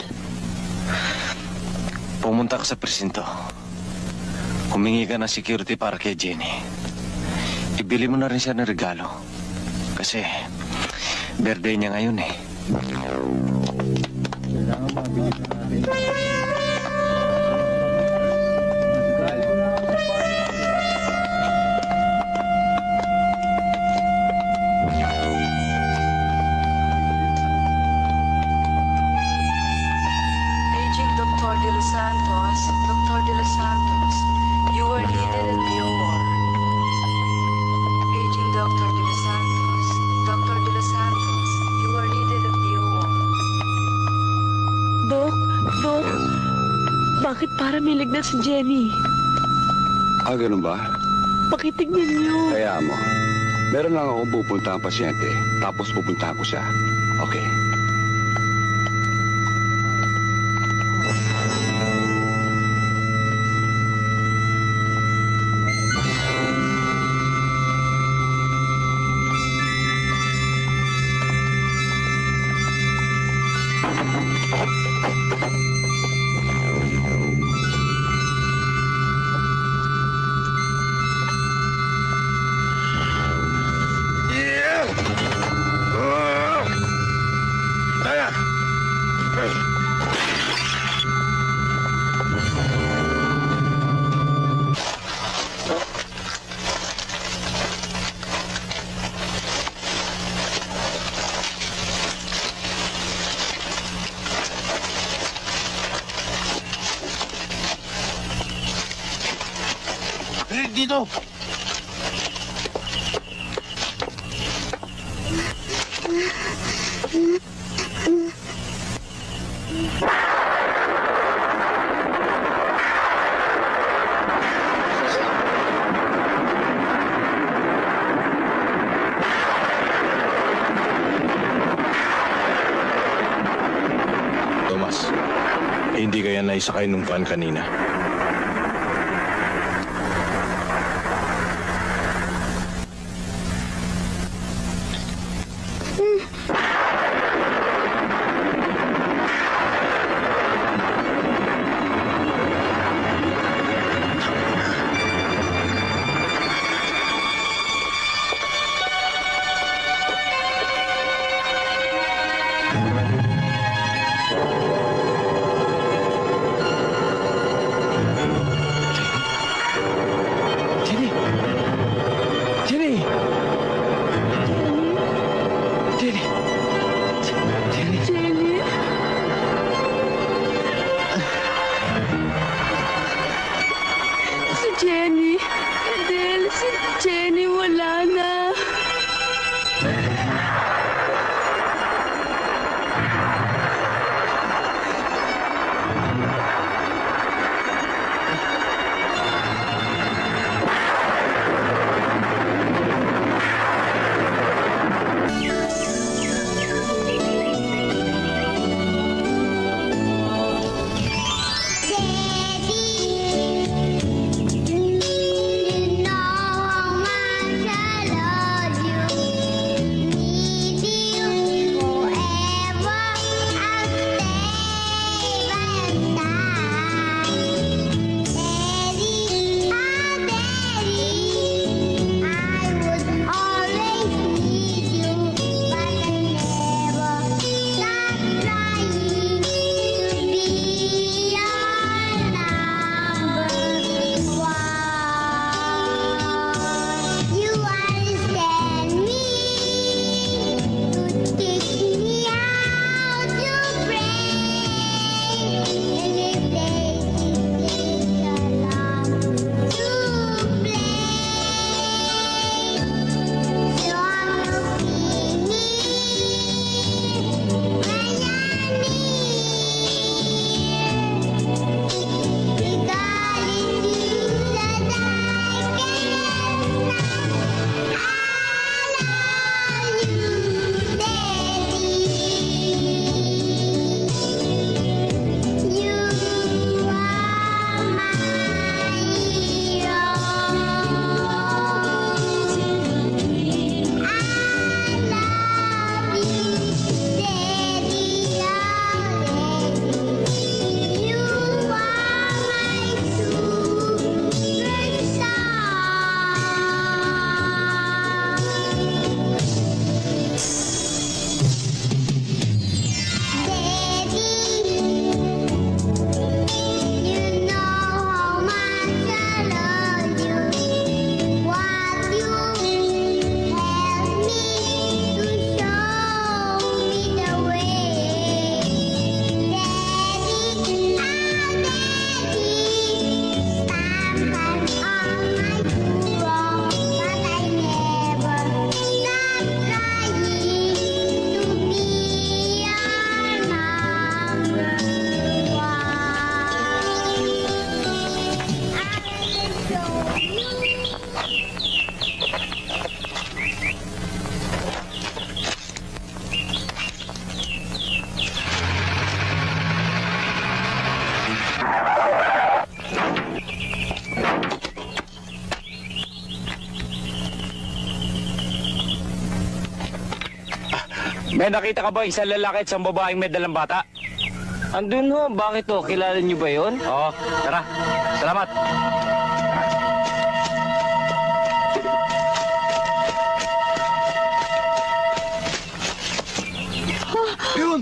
Pumunta ka sa presinto. Humingi ka ng security para kay Jenny. Ibili mo na rin siya ng regalo. Kasi, birthday niya ngayon eh. Paging Dr. De Los Santos. Dr. De Los Santos, you are needed at the OR. Paging Dr. De Los Santos. Dr. De Los Santos, you are needed at the OR. Dok, bakit para may lagnat si Jenny? Ganun ba? Pakitignan niyo. Kaya mo. Meron lang akong pupunta ang pasyente, tapos pupuntahan ko siya. Okay. Dito! Tomas, hindi kaya naisakay nung van kanina? Jenny. Fidel, si Jenny wala na. May nakita ka ba isang lalaki at isang babaeng may dalang bata? Andun ho, bakit ho? Kilala niyo ba yun? Oo, tara. Salamat. Yun!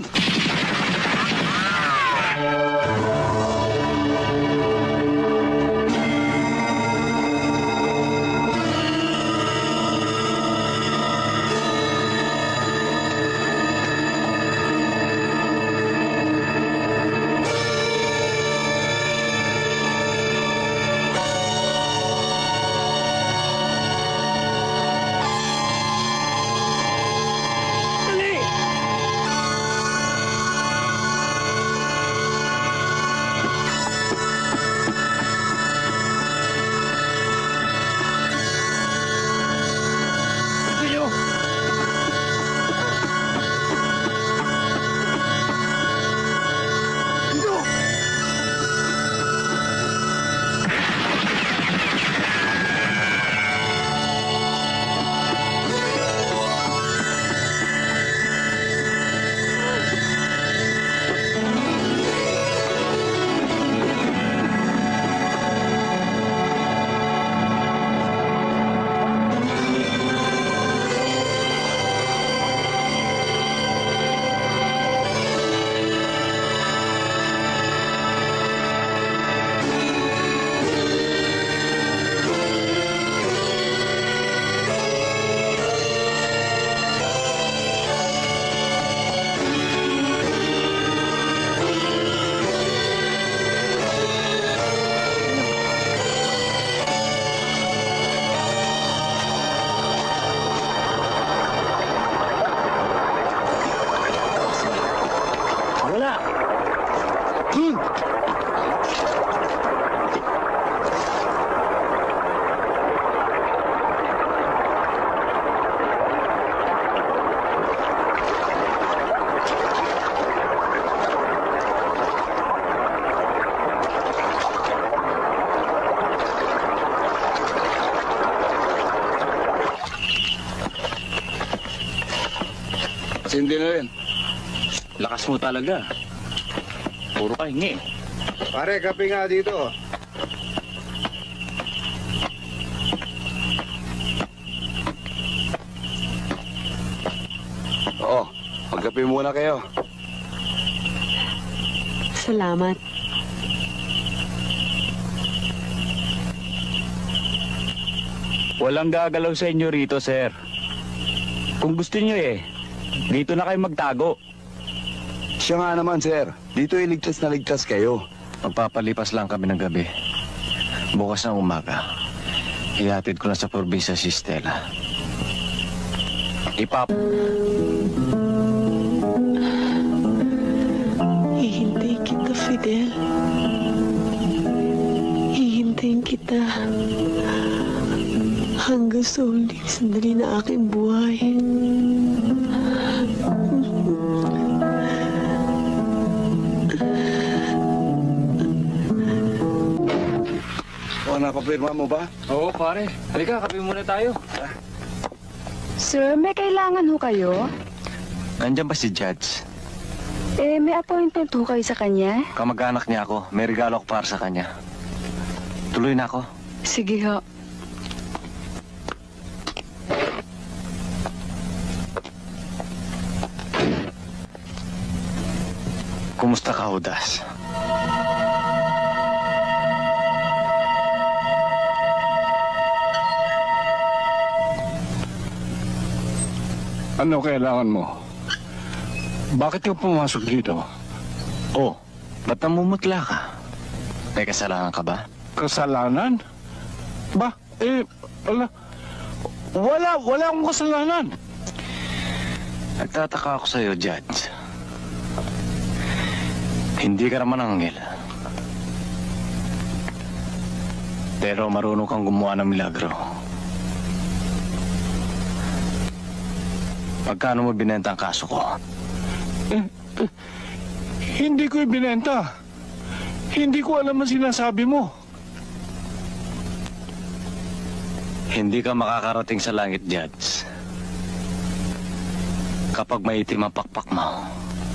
Pasindi na rin. Lakas mo talaga. Puro ka hingi. Pare, kape nga dito. Oo, magkape muna kayo. Salamat. Walang gagalaw sa inyo rito, sir. Kung gusto niyo dito na kayo magtago. Siya nga naman, sir. Dito ligtas na ligtas kayo. Magpapalipas lang kami ng gabi. Bukas ng umaga, ihatid ko na sa probinsya si Stella. Hihintayin kita, Fidel. Hihintayin kita hanggang sa huling sandali na aking buhay. O, napapirma mo ba? Oo, pare. Halika, kape muna tayo. Sir, may kailangan ho kayo? Nandiyan ba si Judge? May appointment ho kayo sa kanya? Kamag-anak niya ako. May regalo ako para sa kanya. Tuloy na ako. Sige ho. Kumusta ka, Judas? Ano kailangan mo? Bakit ka pumasok dito? Oh, ba't namumutla ka? May kasalanan ka ba? Kasalanan? Ba, wala akong kasalanan. Nagtataka ako sa'yo, Judge. Hindi ka naman anghel. Pero marunong kang gumawa ng milagro. Magkano mo binenta ang kaso ko? Hindi ko ibinenta. Hindi ko alam ang sinasabi mo. Hindi ka makakarating sa langit, Judge. Kapag maitim ang pakpak mo.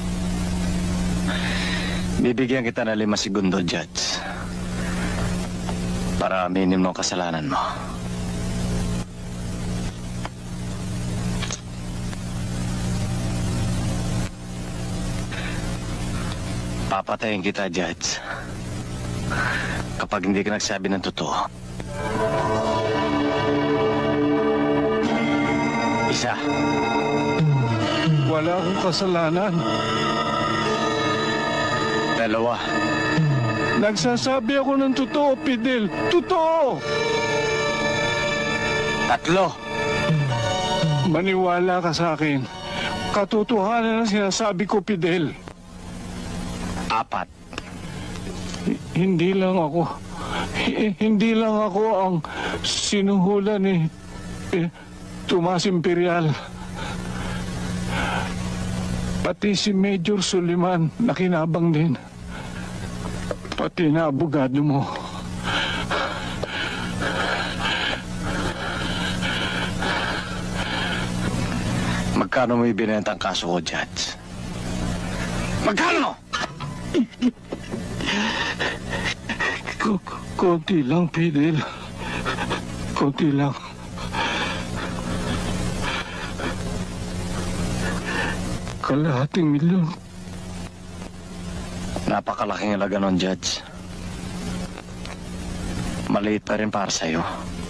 Bibigyan kita ng 5 segundo, Judge. Para aminin mo ang kasalanan mo. Papatayin kita, Judge. Kapag hindi ka nagsabi ng totoo. 1. Wala akong kasalanan. 2. Nagsasabi ako ng totoo, Fidel. Totoo! 3. Maniwala ka sa akin. Katotohanan ang sinasabi ko, Fidel. 4. Hindi lang ako ang sinuhula ni Tomas Imperial. Pati si Major Suliman nakinabang din. Pati na abogado mo. Magkano mo ibinenta ang kaso ko, Judge? Magkano? Konti lang, Fidel. Konti lang. $250,000. Napakalaking halaga nun, Judge. Maliit pa rin para sa'yo.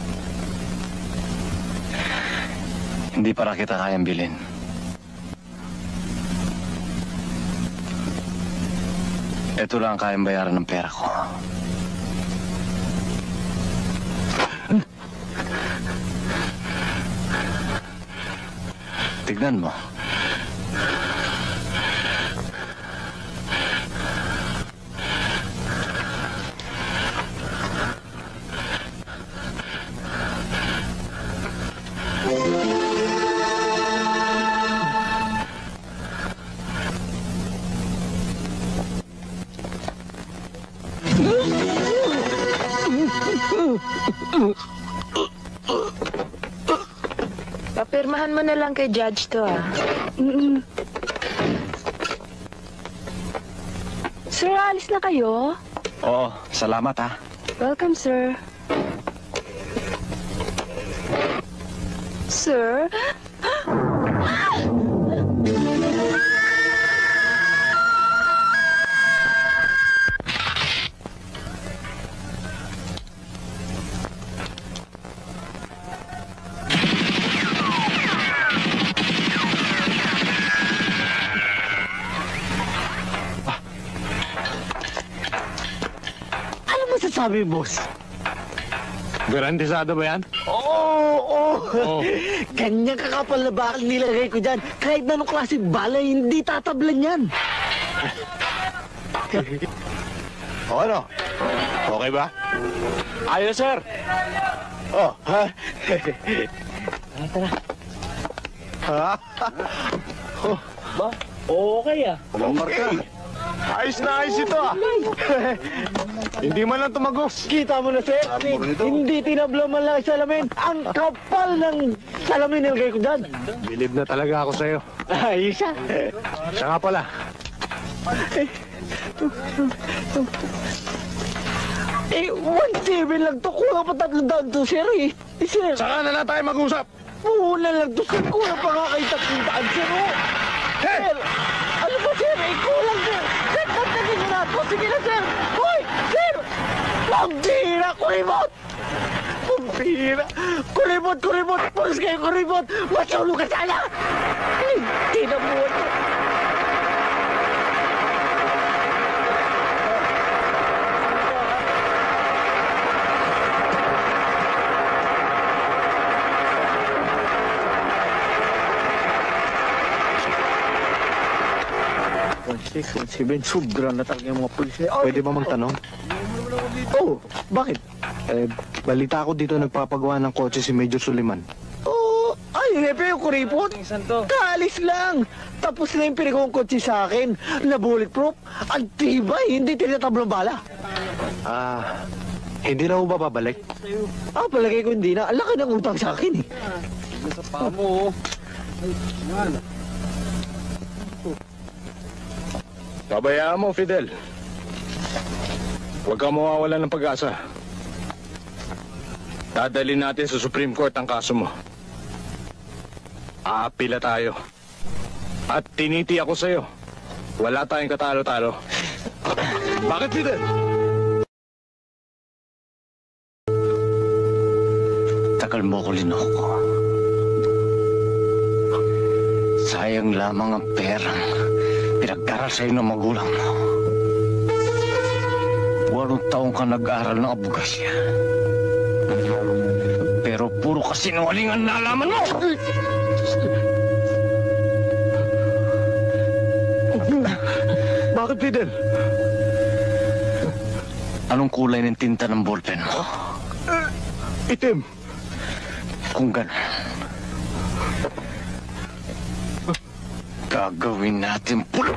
Hindi para kita kayang bilhin. Ito lang ang kayang bayaran ng pera ko. Tignan mo. Papirmahan mo na lang kay Judge to, ah. Sir, alis na kayo? Oo, salamat ha. Welcome, sir. Sir? Sabi, boss. Garantisado ba yan? Oo! Ganyan kakapal na bakal nilagay ko dyan. Kahit na anong klaseng bala, hindi tatablan yan. O ano? Okay ba? Ayos, sir. Oh, ha? Tara. Ha? Oh, ba? Okay ah. Walang marka. Ayos na ayos ito ah. Hindi man lang tumagos. Kita mo na, sir. Hindi tinabla man lang salamin. Ang kapal ng salamin nilagay ko dyan. Bilib na talaga ako sa'yo. Ayos ah. Siya nga pala. Eh, 1.7 lang to. Kulang pa 300 to, sir eh. Sir. Saka na lang tayo mag-usap. Muna lang to, sir. Kulang pa nga kay 300, sir. Hey! Sir, ano ba, sir? Eh, kulang, sir. Sir, tatagin nyo na to. Sige na, sir. Hoy, sir! Pambira, kuribot! Pambira! Kuribot! Pulis kayo, kuribot! Matulog ka sana! Hindi na buwan to. Sobra na talaga yung mga pulis. Pwede ba magtanong? Oh, bakit? Balita ko dito nagpapagawa ng kotse si Major Suliman. Oh, ay, hepe yung kuripot. Kaalis lang. Tapos na yung pinagawang kotse sa akin na bulletproof. Ang tibay, hindi tinatablang bala. Hindi na ho ba babalik? Palagay ko hindi na. Ang laki ng utang sa akin eh. Sa pamo. Pabayaan mo, Fidel. Huwag kang mawawalan ng pag-asa. Dadalhin natin sa Supreme Court ang kaso mo. Aapila tayo. At tiniti ako sa'yo. Wala tayong katalo-talo. Bakit, Fidel? Tagal mo ko linoko. Sayang lamang ang perang pinag-aral sa'yo ng magulang mo. 8 taong ka nag-aral ng abogasya. Pero puro kasinungaling ang nalaman mo! Bakit, Fidel? Anong kulay ng tinta ng ballpen mo? Itim. Kung gano'n, gagawin natin pula.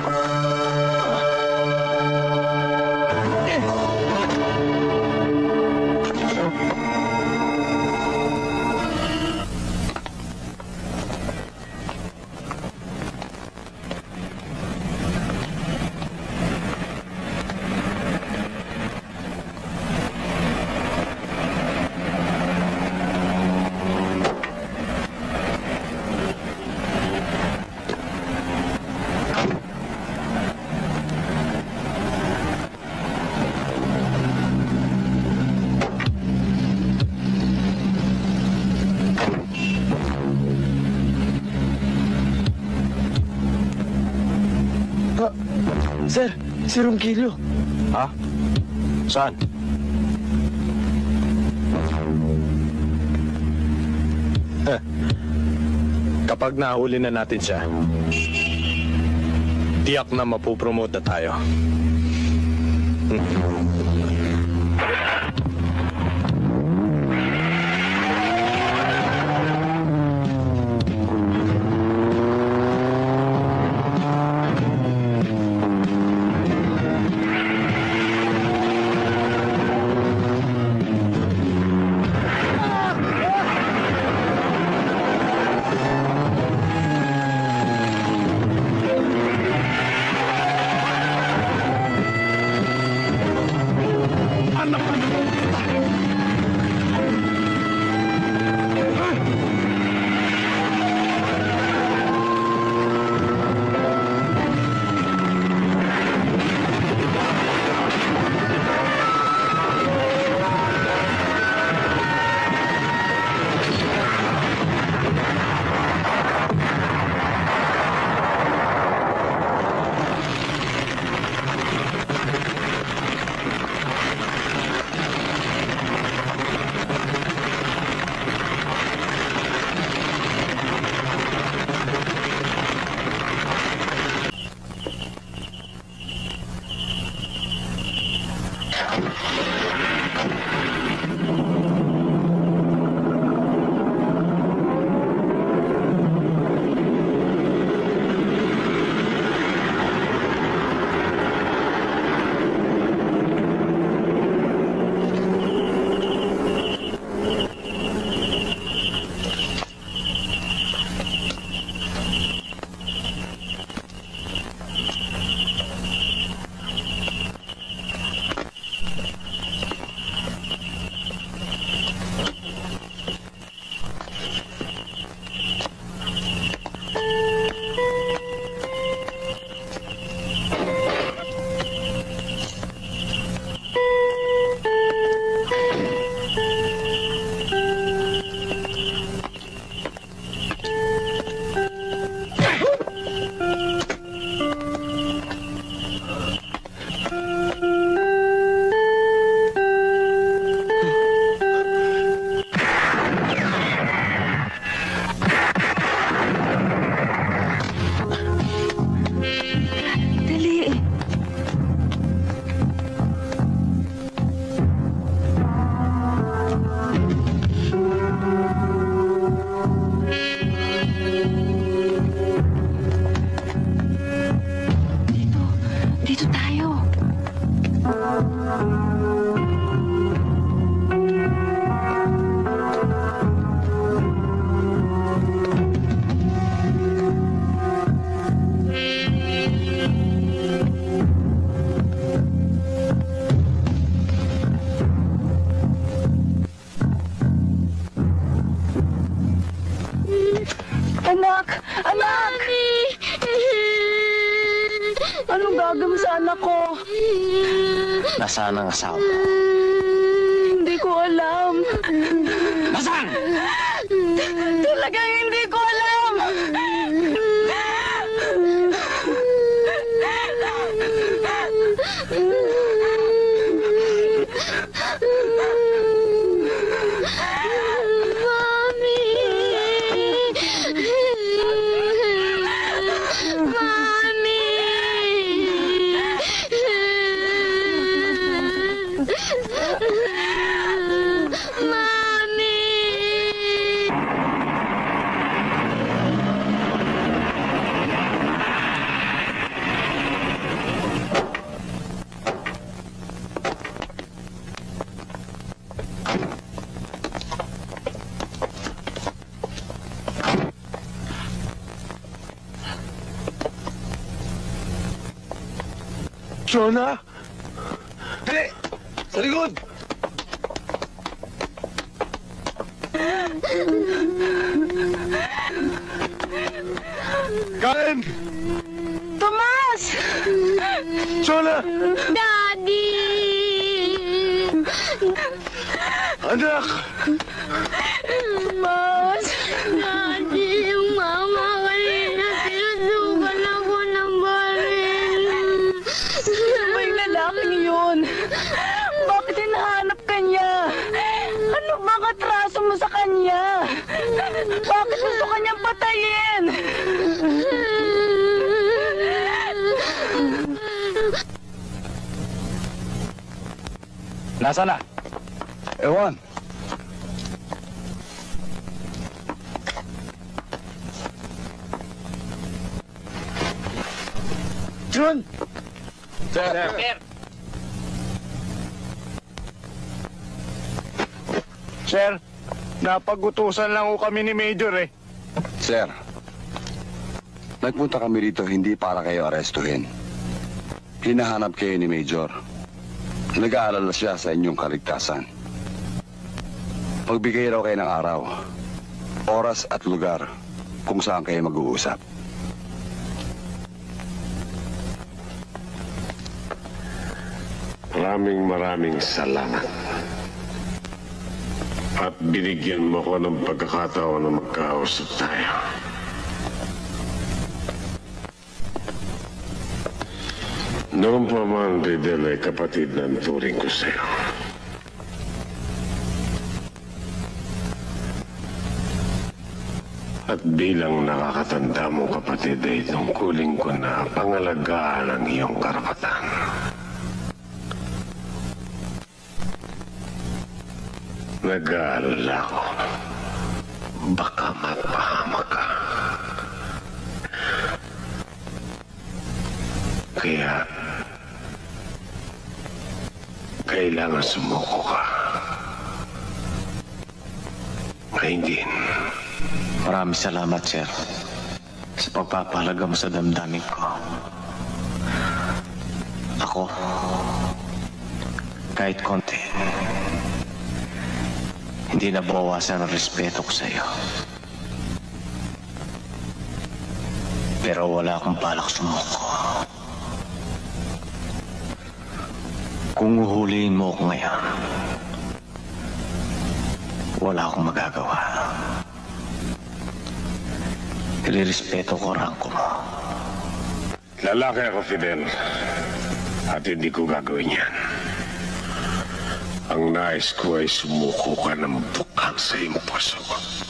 Sir, si Ronquillo. Ha? Saan? Kapag nahuli na natin siya, tiyak na mapupromote na tayo. Anak! Anak! Anong gagawin sa anak ko? Nasaan ang asawa mo? Hindi ko alam. Nasaan? Talagang hindi ko alam. Jonah! Dali! Sa likod! Karen! Tomas! Jonah! Daddy! Anak! Tomas! Daddy, yung mama kanina sinusukan ako ng baril. Sino ba yung lalaking yun? Bakit hinahanap ka niya? Ano ba katraso mo sa kanya? Bakit gusto ka niyang patayin? Nasaan na? Ewan. John! Sir! Sir, napagutusan lang ho kami ni Major eh. Sir, nagpunta kami dito hindi para kayo arestuhin. Hinahanap kayo ni Major. Nag-aalala siya sa inyong kaligtasan. Pagbigay raw kayo ng araw, oras at lugar kung saan kayo mag-uusap. Maraming salamat. At binigyan mo ko ng pagkakataon na magkausap tayo. Noon pa man, Fidel, ay kapatid ng turing ko sa'yo. At bilang nakakatanda mo, kapatid, ay tungkulin ko na pangalagaan ang iyong karapatan. Nag-aalala ko, baka mapahamak ka. Kaya, kailangan sumuko ka. Ngayon, Maraming salamat, sir, sa pagpapahalaga mo sa damdamin ko. Ako, kahit konti, hindi nabawasan ang respeto ko sa iyo. Pero wala akong balak sumuko. Kung uhulihin mo ako ngayon, wala akong magagawa. Ilirespeto ko rangko mo. lalaki ako, Fidel. At hindi ko gagawin yan. Ang nais ko ay sumuko ka ng bukang sa iyong puso.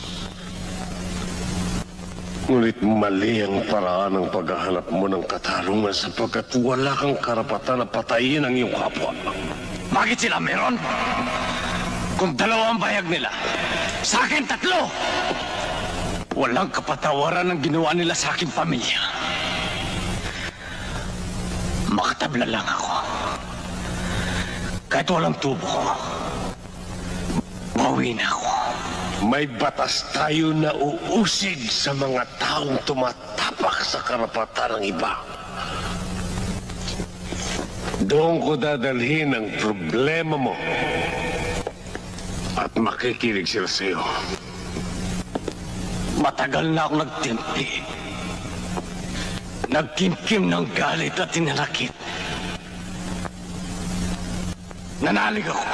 Ngunit mali ang paraan ng paghahanap mo ng katarungan sapagkat wala kang karapatan na patayin ang iyong kapwa. Bakit sila meron? Kung dalawa ang bayag nila, sa akin tatlo! Walang kapatawaran ang ginawa nila sa aking pamilya. Makatabla lang ako. Kahit walang tubo, bawi na ako. May batas tayo na uusig sa mga taong tumatapak sa karapatan ng iba. Doon ko dadalhin ang problema mo at makikinig sila sa iyo. Matagal na ako nagtimpi. Nagkimkim ng galit at tinanakit. Nanalig ako.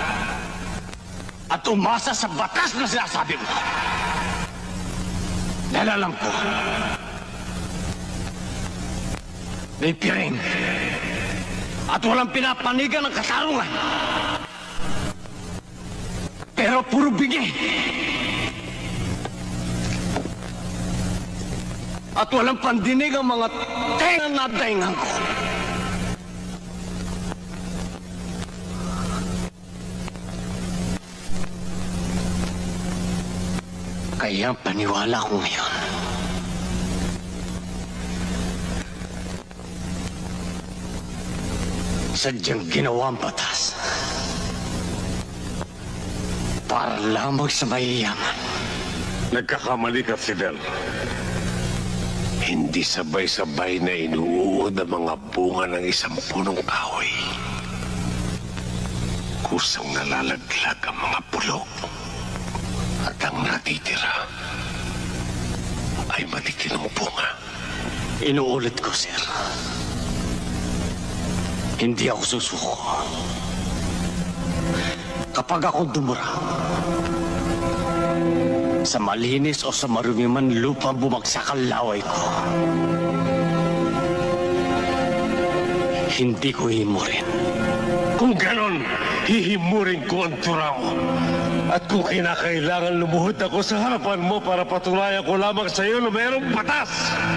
At umasa sa batas na sinasabi mo. Dahil alam ko, may piring at walang pinapanigan ng katarungan. Pero puro bingi. At walang pandinig ang mga tenga na daingan ko. Kaya paniwala ko ngayon. Sadyang ginawa ang batas para lamang sa mayayaman. Nagkakamali ka, Fidel. Hindi sabay-sabay na inuuod ang mga bunga ng isang punong kahoy. Kusang nalalaglag ang mga pulok. At ang natitira ay matitinong bunga. Inuulit ko, sir. Hindi ako susuko. Kapag ako dumura, sa malinis o sa marumi man lupa bumagsak ang laway ko, hindi ko himurin. Kung ganon, hihimurin ko ang tura mo. At kung kinakailangan lumuhod ako sa harapan mo para patunayan ko lamang sa iyo na mayroong batas,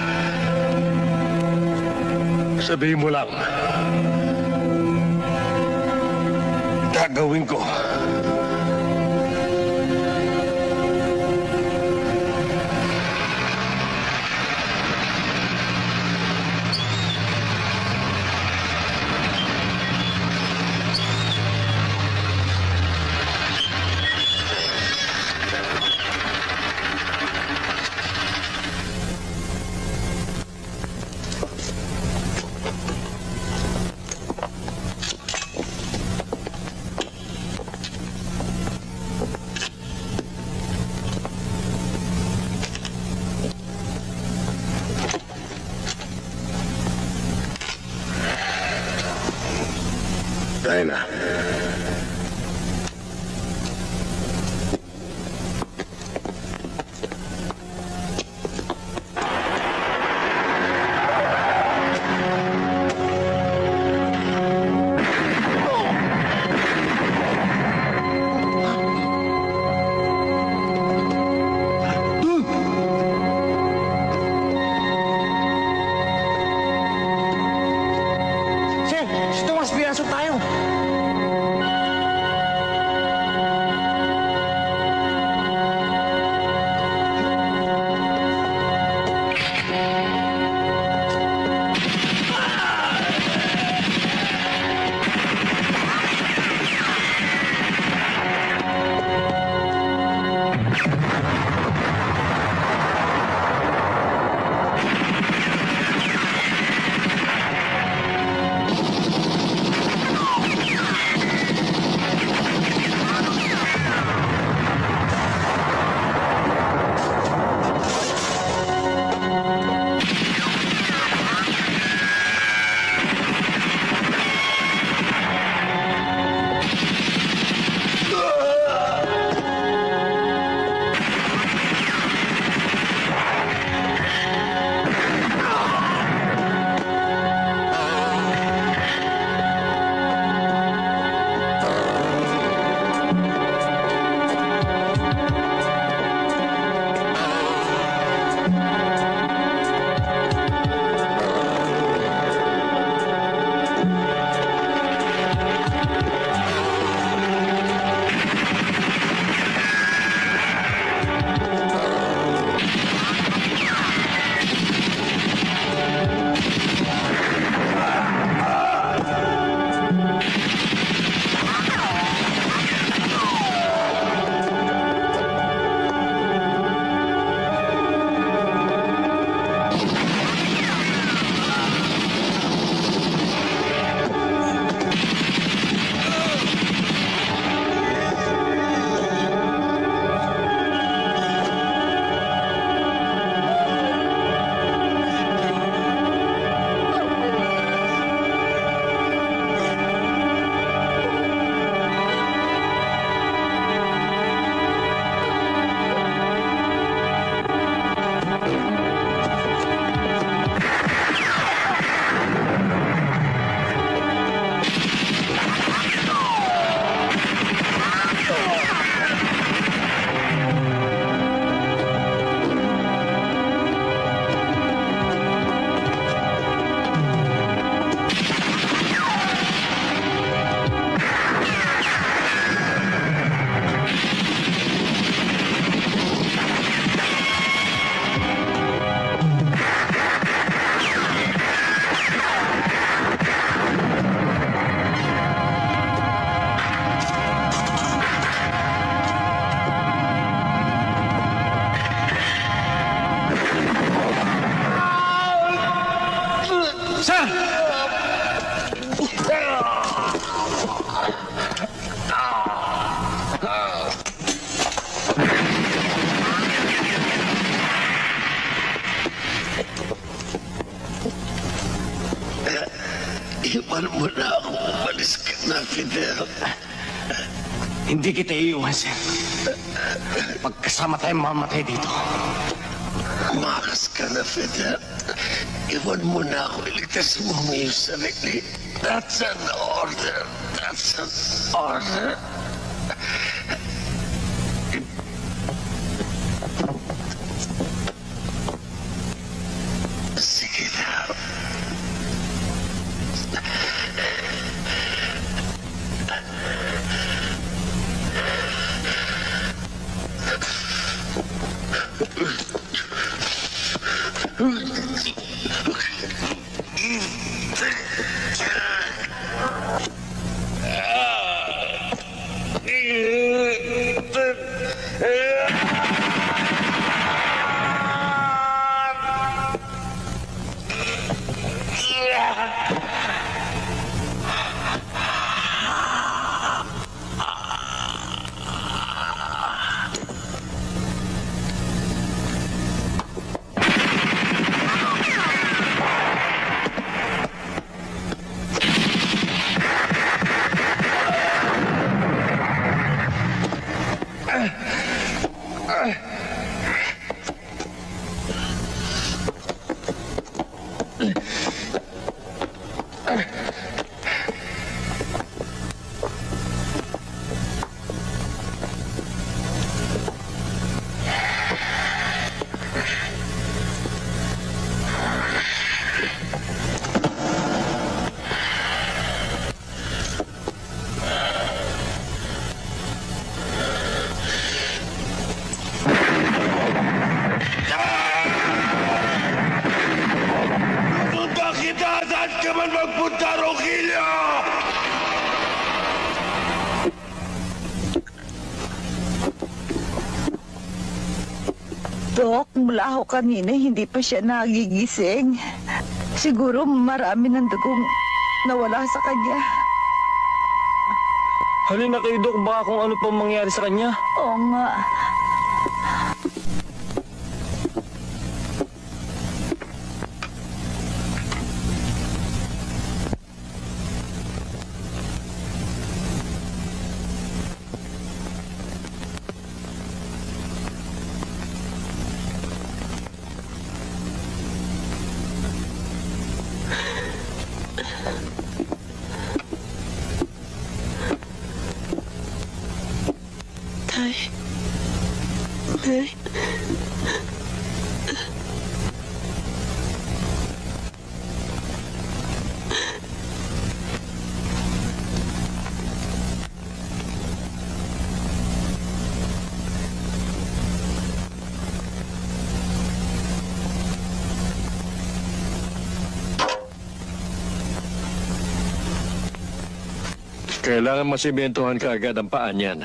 sabihin mo lang, gagawin ko. Dinah. Sir, Tomas, pinasok tayo. Iwan mo na ako. Umalis ka na, Fidel. Hindi kita iiwan, sir. Pagkasama tayong mamatay dito. Makas ka na, Fidel. Iwan mo na ako. Iligtas mo ang iyong sarili. That's an order. That's an order. Sige na. Dok, mula ho kanina, hindi pa siya nagigising. Siguro marami ng dugong nawala sa kanya. Halina kayo, Dok. Baka kung ano pa mangyari sa kanya. Oo nga. Kailangan masimentohan ka agad ang paa niyan.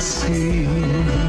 lasing